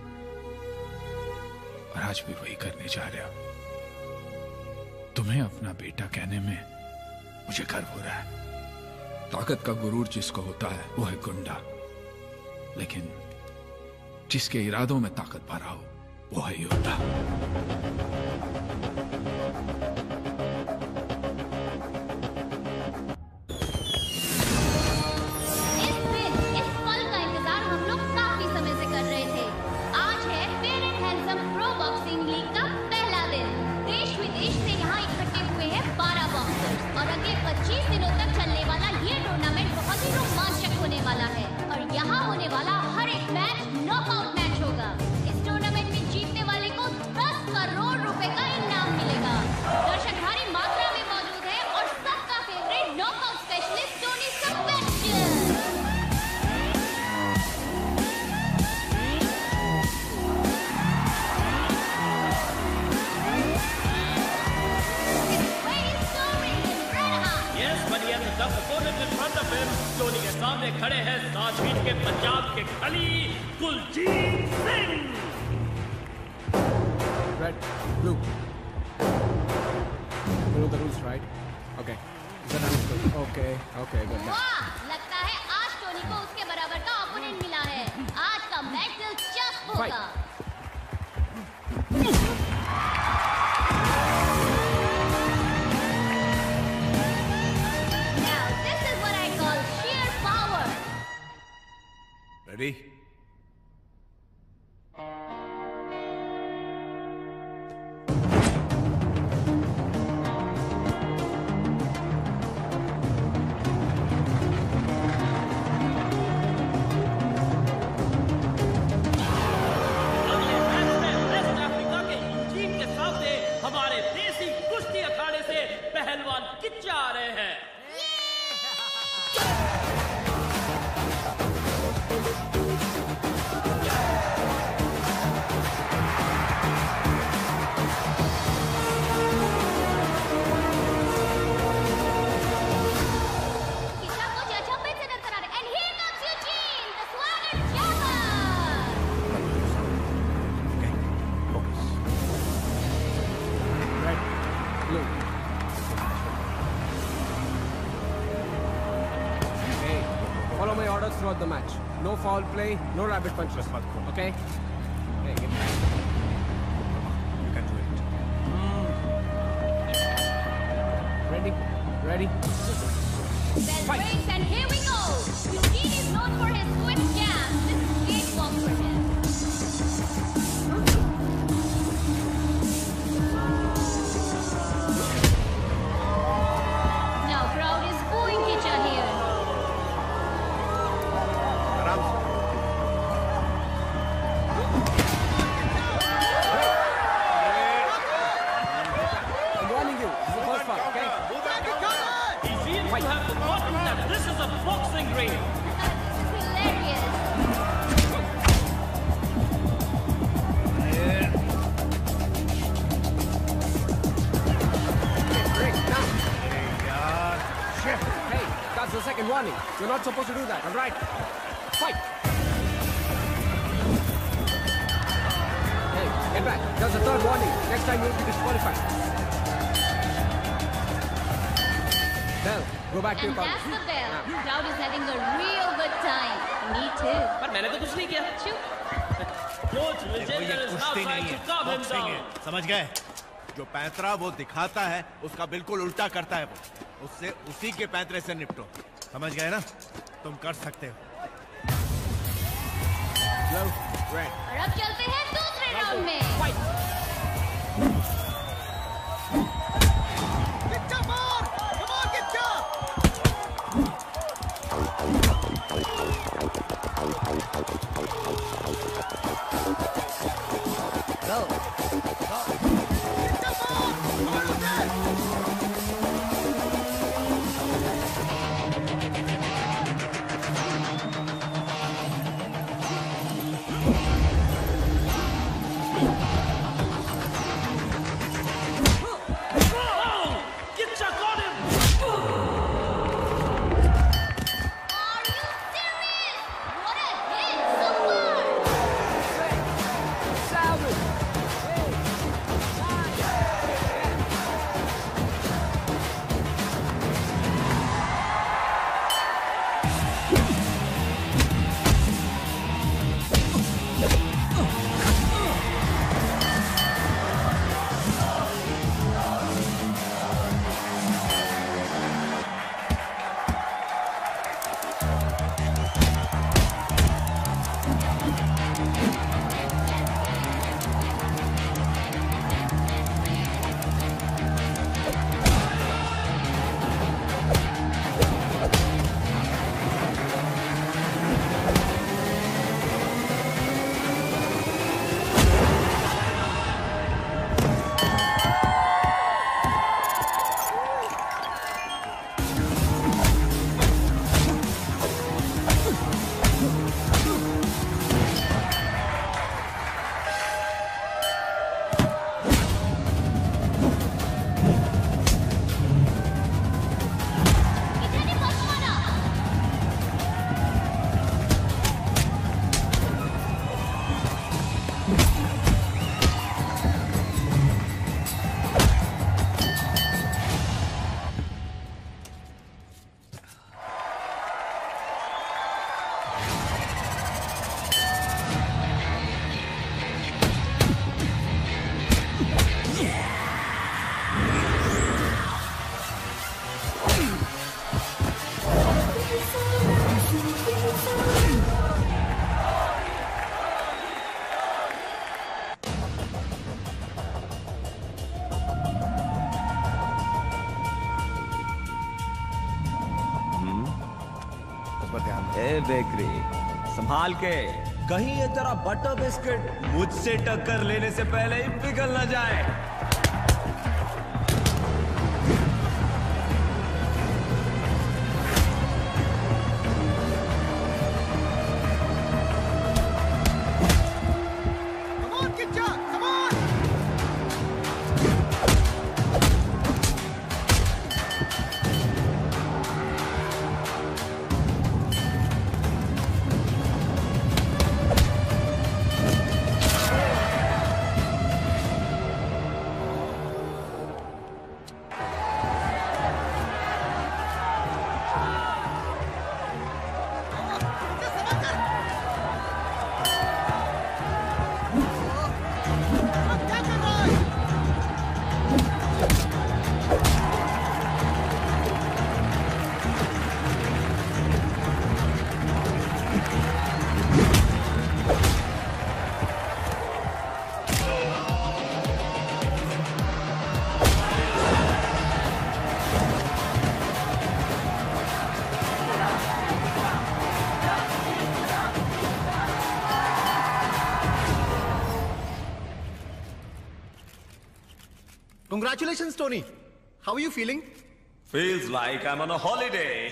और आज भी वही करने जा रहे हो। तुम्हें अपना बेटा कहने में मुझे गर्व हो रहा है। ताकत का गुरूर जिसको होता है वो है गुंडा, लेकिन जिसके इरादों में ताकत भरा हो वो है योद्धा। खड़े हैं साजिद के पंजाब के खली Kuljeet Singh. Red, blue. You know the rules, right? Okay. Then I'm good. Okay, okay, good. वाह, लगता है आज टोनी को उसके बराबर का ओपोनेंट मिला है। आज का मैच दिलचस्प होगा। Ready? हमारे देसी कुश्ती अखाड़े से पहलवान किच्चा आ रहे हैं। Follow my orders throughout the match. No foul play, no rabbit punches. Okay? Hey, get back. You can do it. Ready? Ready? Bell rings and here we go. Eugene is known for his swift jab. This is great work for him. Now crowd is booing Kicha here. I'm warning you. This is the first part, okay? He seems to have forgotten that this is a boxing ring. Hilarious. This is a second warning. You're not supposed to do that, all right? Fight! Hey, get back. That's the third warning. Next time you'll be disqualified. Bell, go back to your And corner. that's the bell. Crowd is having a real good time. Me too. पर मैंने तो कुछ नहीं किया। Coach Vijender is now trying to calm him down. समझ गए? जो पैंतरा वो दिखाता है उसका बिल्कुल उल्टा करता है वो। उससे उसी के पैंतरे से निपटो। समझ गए ना? तुम कर सकते हो। और अब चलते हैं दूसरे राउंड में। ए बेकरी, संभाल के, कहीं ये तेरा बटर बिस्किट मुझसे टक्कर लेने से पहले ही पिघल न जाए। Congratulations, Tony. How are you feeling? Feels like I'm on a holiday.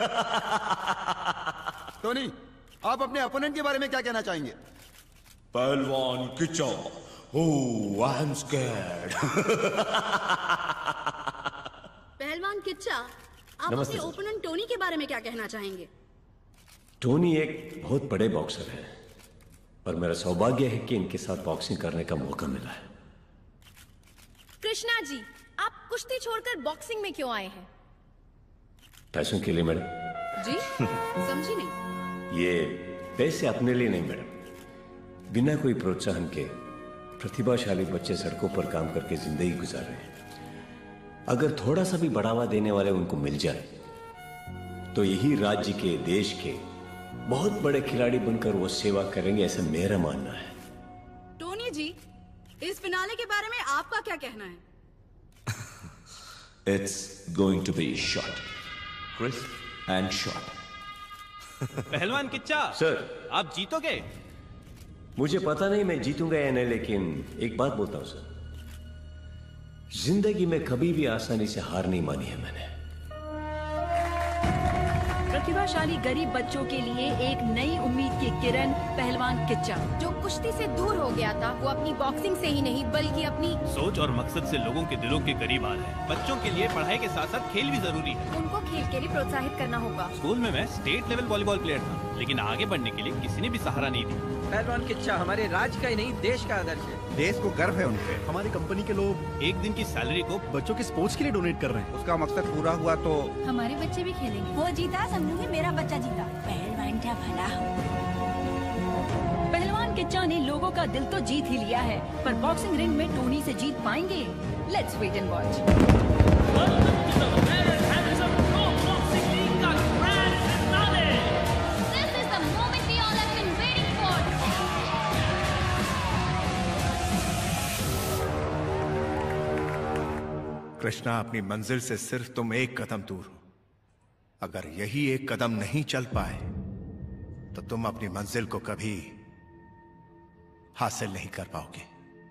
Tony, आप अपने अपोनेंट के बारे में क्या कहना चाहेंगे? पहलवान किचा. Oh, I'm scared. पहलवान किच्चा, आप नमस्ते अपने सर। ओपोनेंट टोनी के बारे में क्या कहना चाहेंगे? टोनी एक बहुत बड़े बॉक्सर है और मेरा सौभाग्य है कि इनके साथ बॉक्सिंग करने का मौका मिला है। कृष्णा जी, आप कुश्ती छोड़कर बॉक्सिंग में क्यों आए हैं? पैसों के लिए मैडम। जी समझी नहीं। ये पैसे अपने लिए नहीं मैडम, बिना कोई प्रोत्साहन के प्रतिभाशाली बच्चे सड़कों पर काम करके जिंदगी गुजार रहे हैं। अगर थोड़ा सा भी बढ़ावा देने वाले उनको मिल जाए तो यही राज्य के, देश के बहुत बड़े खिलाड़ी बनकर वो सेवा करेंगे, ऐसा मेरा मानना है। टोनी जी, इस फिनाले के बारे में आपका क्या कहना है? It's going to be short, crisp and short. पहलवान किच्चा, सर, आप जीतोगे? मुझे पता नहीं मैं जीतूंगा या नहीं, लेकिन एक बात बोलता हूं सर, जिंदगी में कभी भी आसानी से हार नहीं मानी है मैंने। प्रतिभाशाली गरीब बच्चों के लिए एक नई उम्मीद की किरण पहलवान किच्चा। जो कुश्ती से दूर हो गया था वो अपनी बॉक्सिंग से ही नहीं बल्कि अपनी सोच और मकसद से लोगों के दिलों के करीब आ रहे हैं। बच्चों के लिए पढ़ाई के साथ साथ खेल भी जरूरी है। उनको खेल के लिए प्रोत्साहित करना होगा। स्कूल में मैं स्टेट लेवल वॉलीबॉल प्लेयर था, लेकिन आगे बढ़ने के लिए किसी ने भी सहारा नहीं दिया। पहलवान किच्चा हमारे राज्य का ही नहीं देश का आदर्श है। देश को गर्व है उनपे। हमारी कंपनी के लोग एक दिन की सैलरी को बच्चों के स्पोर्ट्स के लिए डोनेट कर रहे हैं। उसका मकसद पूरा हुआ तो हमारे बच्चे भी खेलेंगे। वो जीता समझूंगी मेरा बच्चा जीता। पहलवान का भला हो। पहलवान किच्चा ने लोगों का दिल तो जीत ही लिया है, पर बॉक्सिंग रिंग में टोनी से जीत पाएंगे? Let's wait and watch. Krishna, अपनी मंजिल से सिर्फ तुम एक कदम दूर हो। अगर यही एक कदम नहीं चल पाए तो तुम अपनी मंजिल को कभी हासिल नहीं कर पाओगे।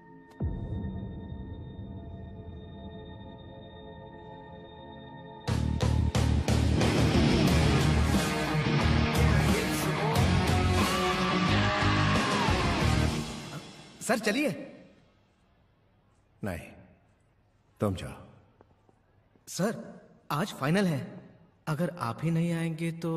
सर चलिए। नहीं, तुम जाओ। सर आज फाइनल है, अगर आप ही नहीं आएंगे तो।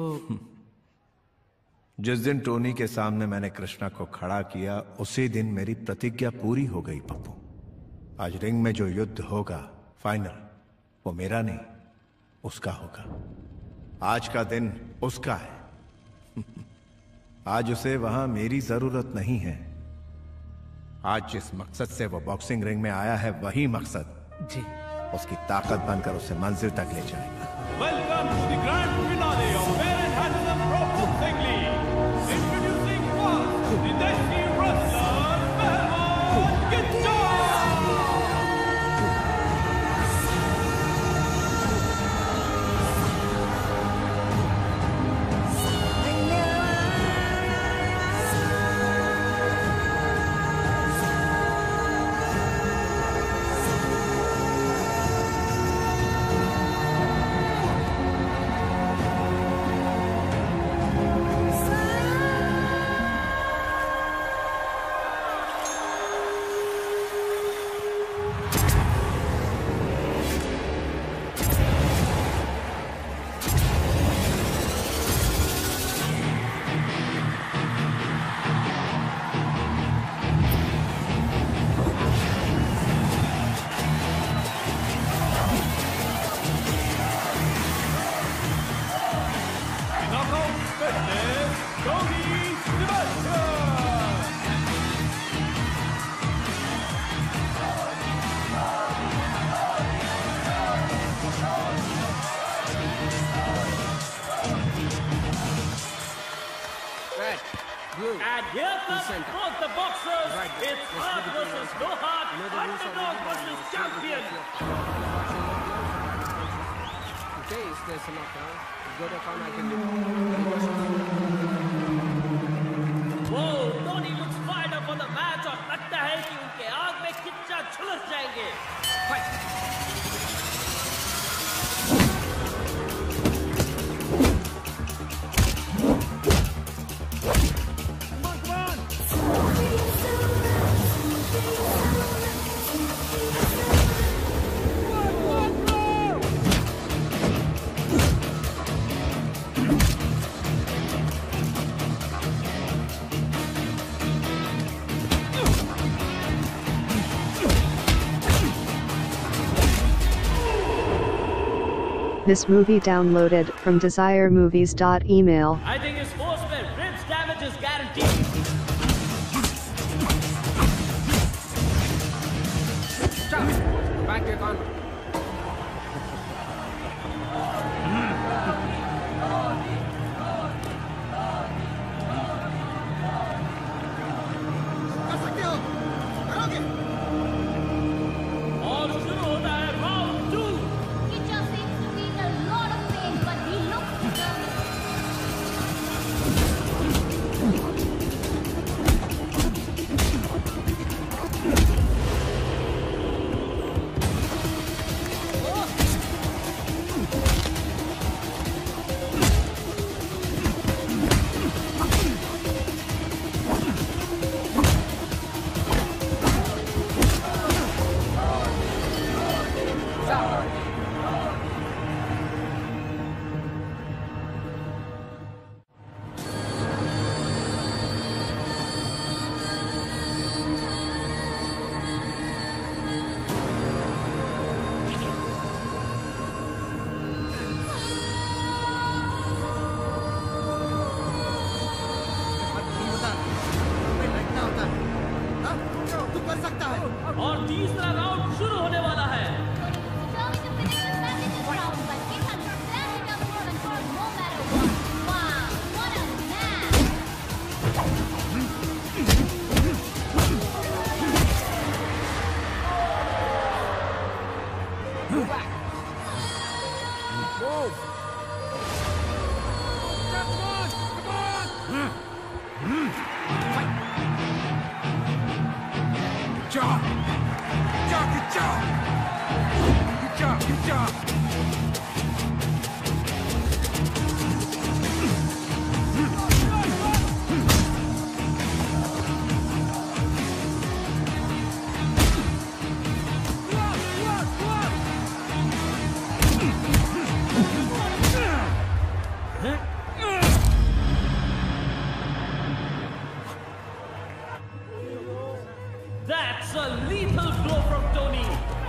जिस दिन टोनी के सामने मैंने कृष्णा को खड़ा किया उसी दिन मेरी प्रतिज्ञा पूरी हो गई पप्पू। आज रिंग में जो युद्ध होगा फाइनल, वो मेरा नहीं उसका होगा। आज का दिन उसका है। आज उसे वहां मेरी जरूरत नहीं है। आज जिस मकसद से वो बॉक्सिंग रिंग में आया है वही मकसद जी उसकी ताकत बनकर उसे मंजिल तक ले जाएगा। Welcome to the grand finale of Fair and Handsome Pro Boxing League. Introducing first, the Desi wrestler, Pehlwan Kiच्चा. And here comes both the boxers. It's heart versus no heart, underdog versus champion. In case there's a knockdown, go to count, I can do. Whoa, Tony looks fired up for the match और लगता है कि उनके आग में किच्चा झुलस जाएंगे. Fight! This movie downloaded from desire movies dot email. I think his force with ribs damage is guaranteed. Stop! Back to your convoy. और शुरू होता है round two. He just seems to be in a lot of pain, but he looks determined. और तीसरा round शुरू होने वाला है। Good job! Good job! Good job! Good job! That's a lethal blow from Tony.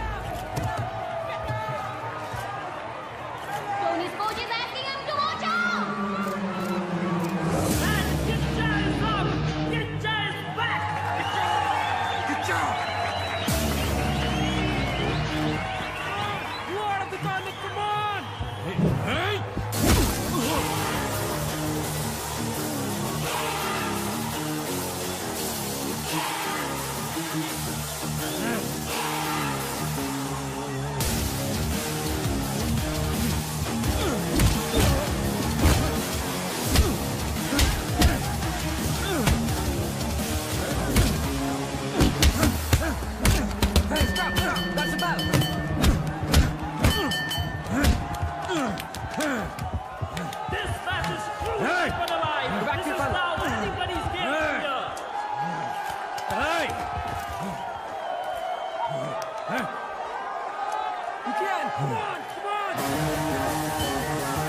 Tony's coach is asking him to watch out. And Kitcha is up. Kitcha is back. Good job! Lord of the Thunder, come on. Hey! Hey, stop, stop! That's about it! This match is crucial Hey! for the life. Back This to is your now anybody's game Hey! here. Hey! You can! Come on! Come on!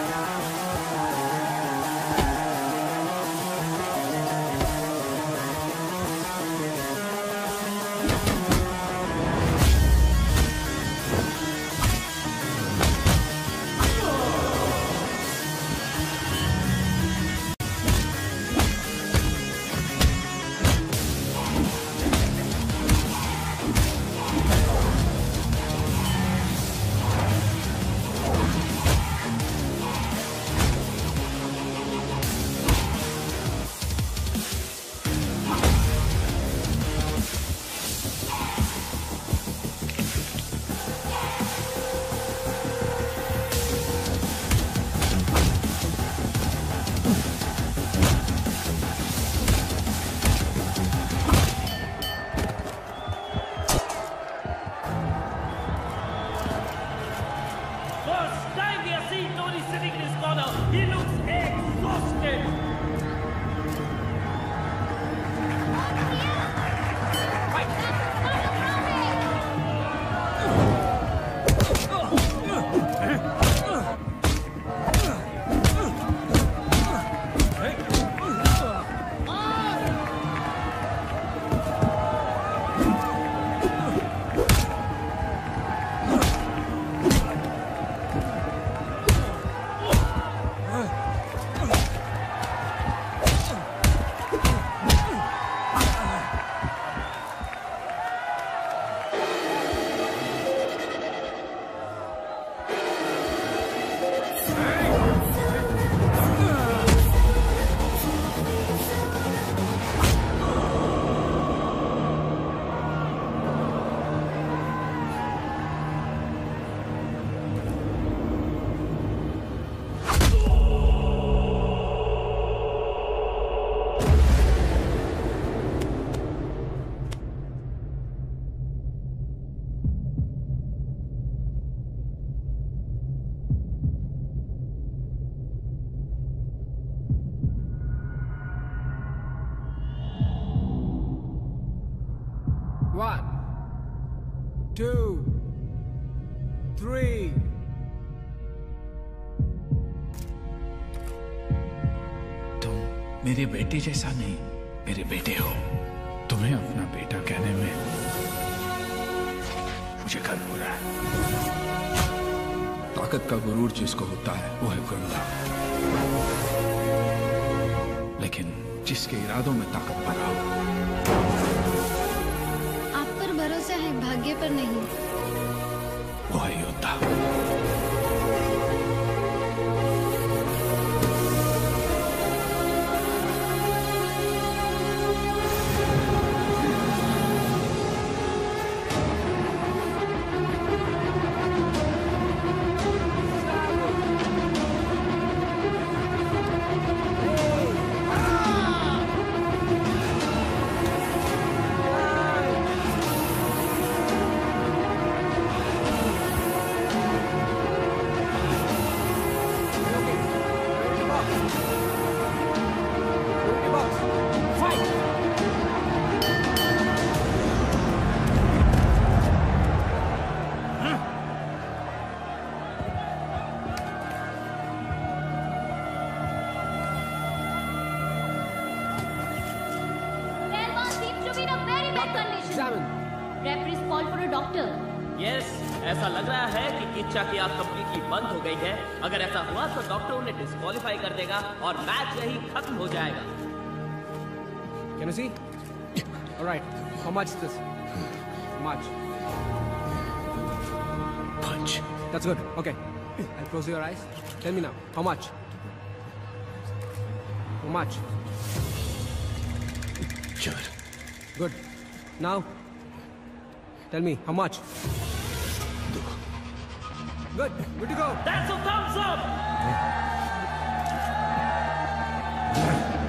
First time we have seen Tony sitting in his corner, he looks exhausted. One, two, three. तुम मेरे बेटे जैसा नहीं, मेरे बेटे हो। तुम्हें अपना बेटा कहने में मुझे गर्व हो रहा है। ताकत का गुरूर जिसको होता है वो है गुंडा, लेकिन जिसके इरादों में ताकत भरा हो। आप पर भरोसा है, भाग्य पर नहीं। वो है योद्धा। Referees call for a doctor. Yes, ऐसा लग रहा है कि किच्चा की आंख कंप्लीटली बंद हो गई है। अगर ऐसा हुआ तो डॉक्टर उन्हें डिस्क्वालीफाई कर देगा और मैच यही खत्म हो जाएगा। Can you see? All right. How much is this? How much? Punch. That's good. Okay. I'll close your eyes. Tell me now. How much? How much? Sure. Good. Now, tell me how much? Good. Good to go. That's a thumbs up.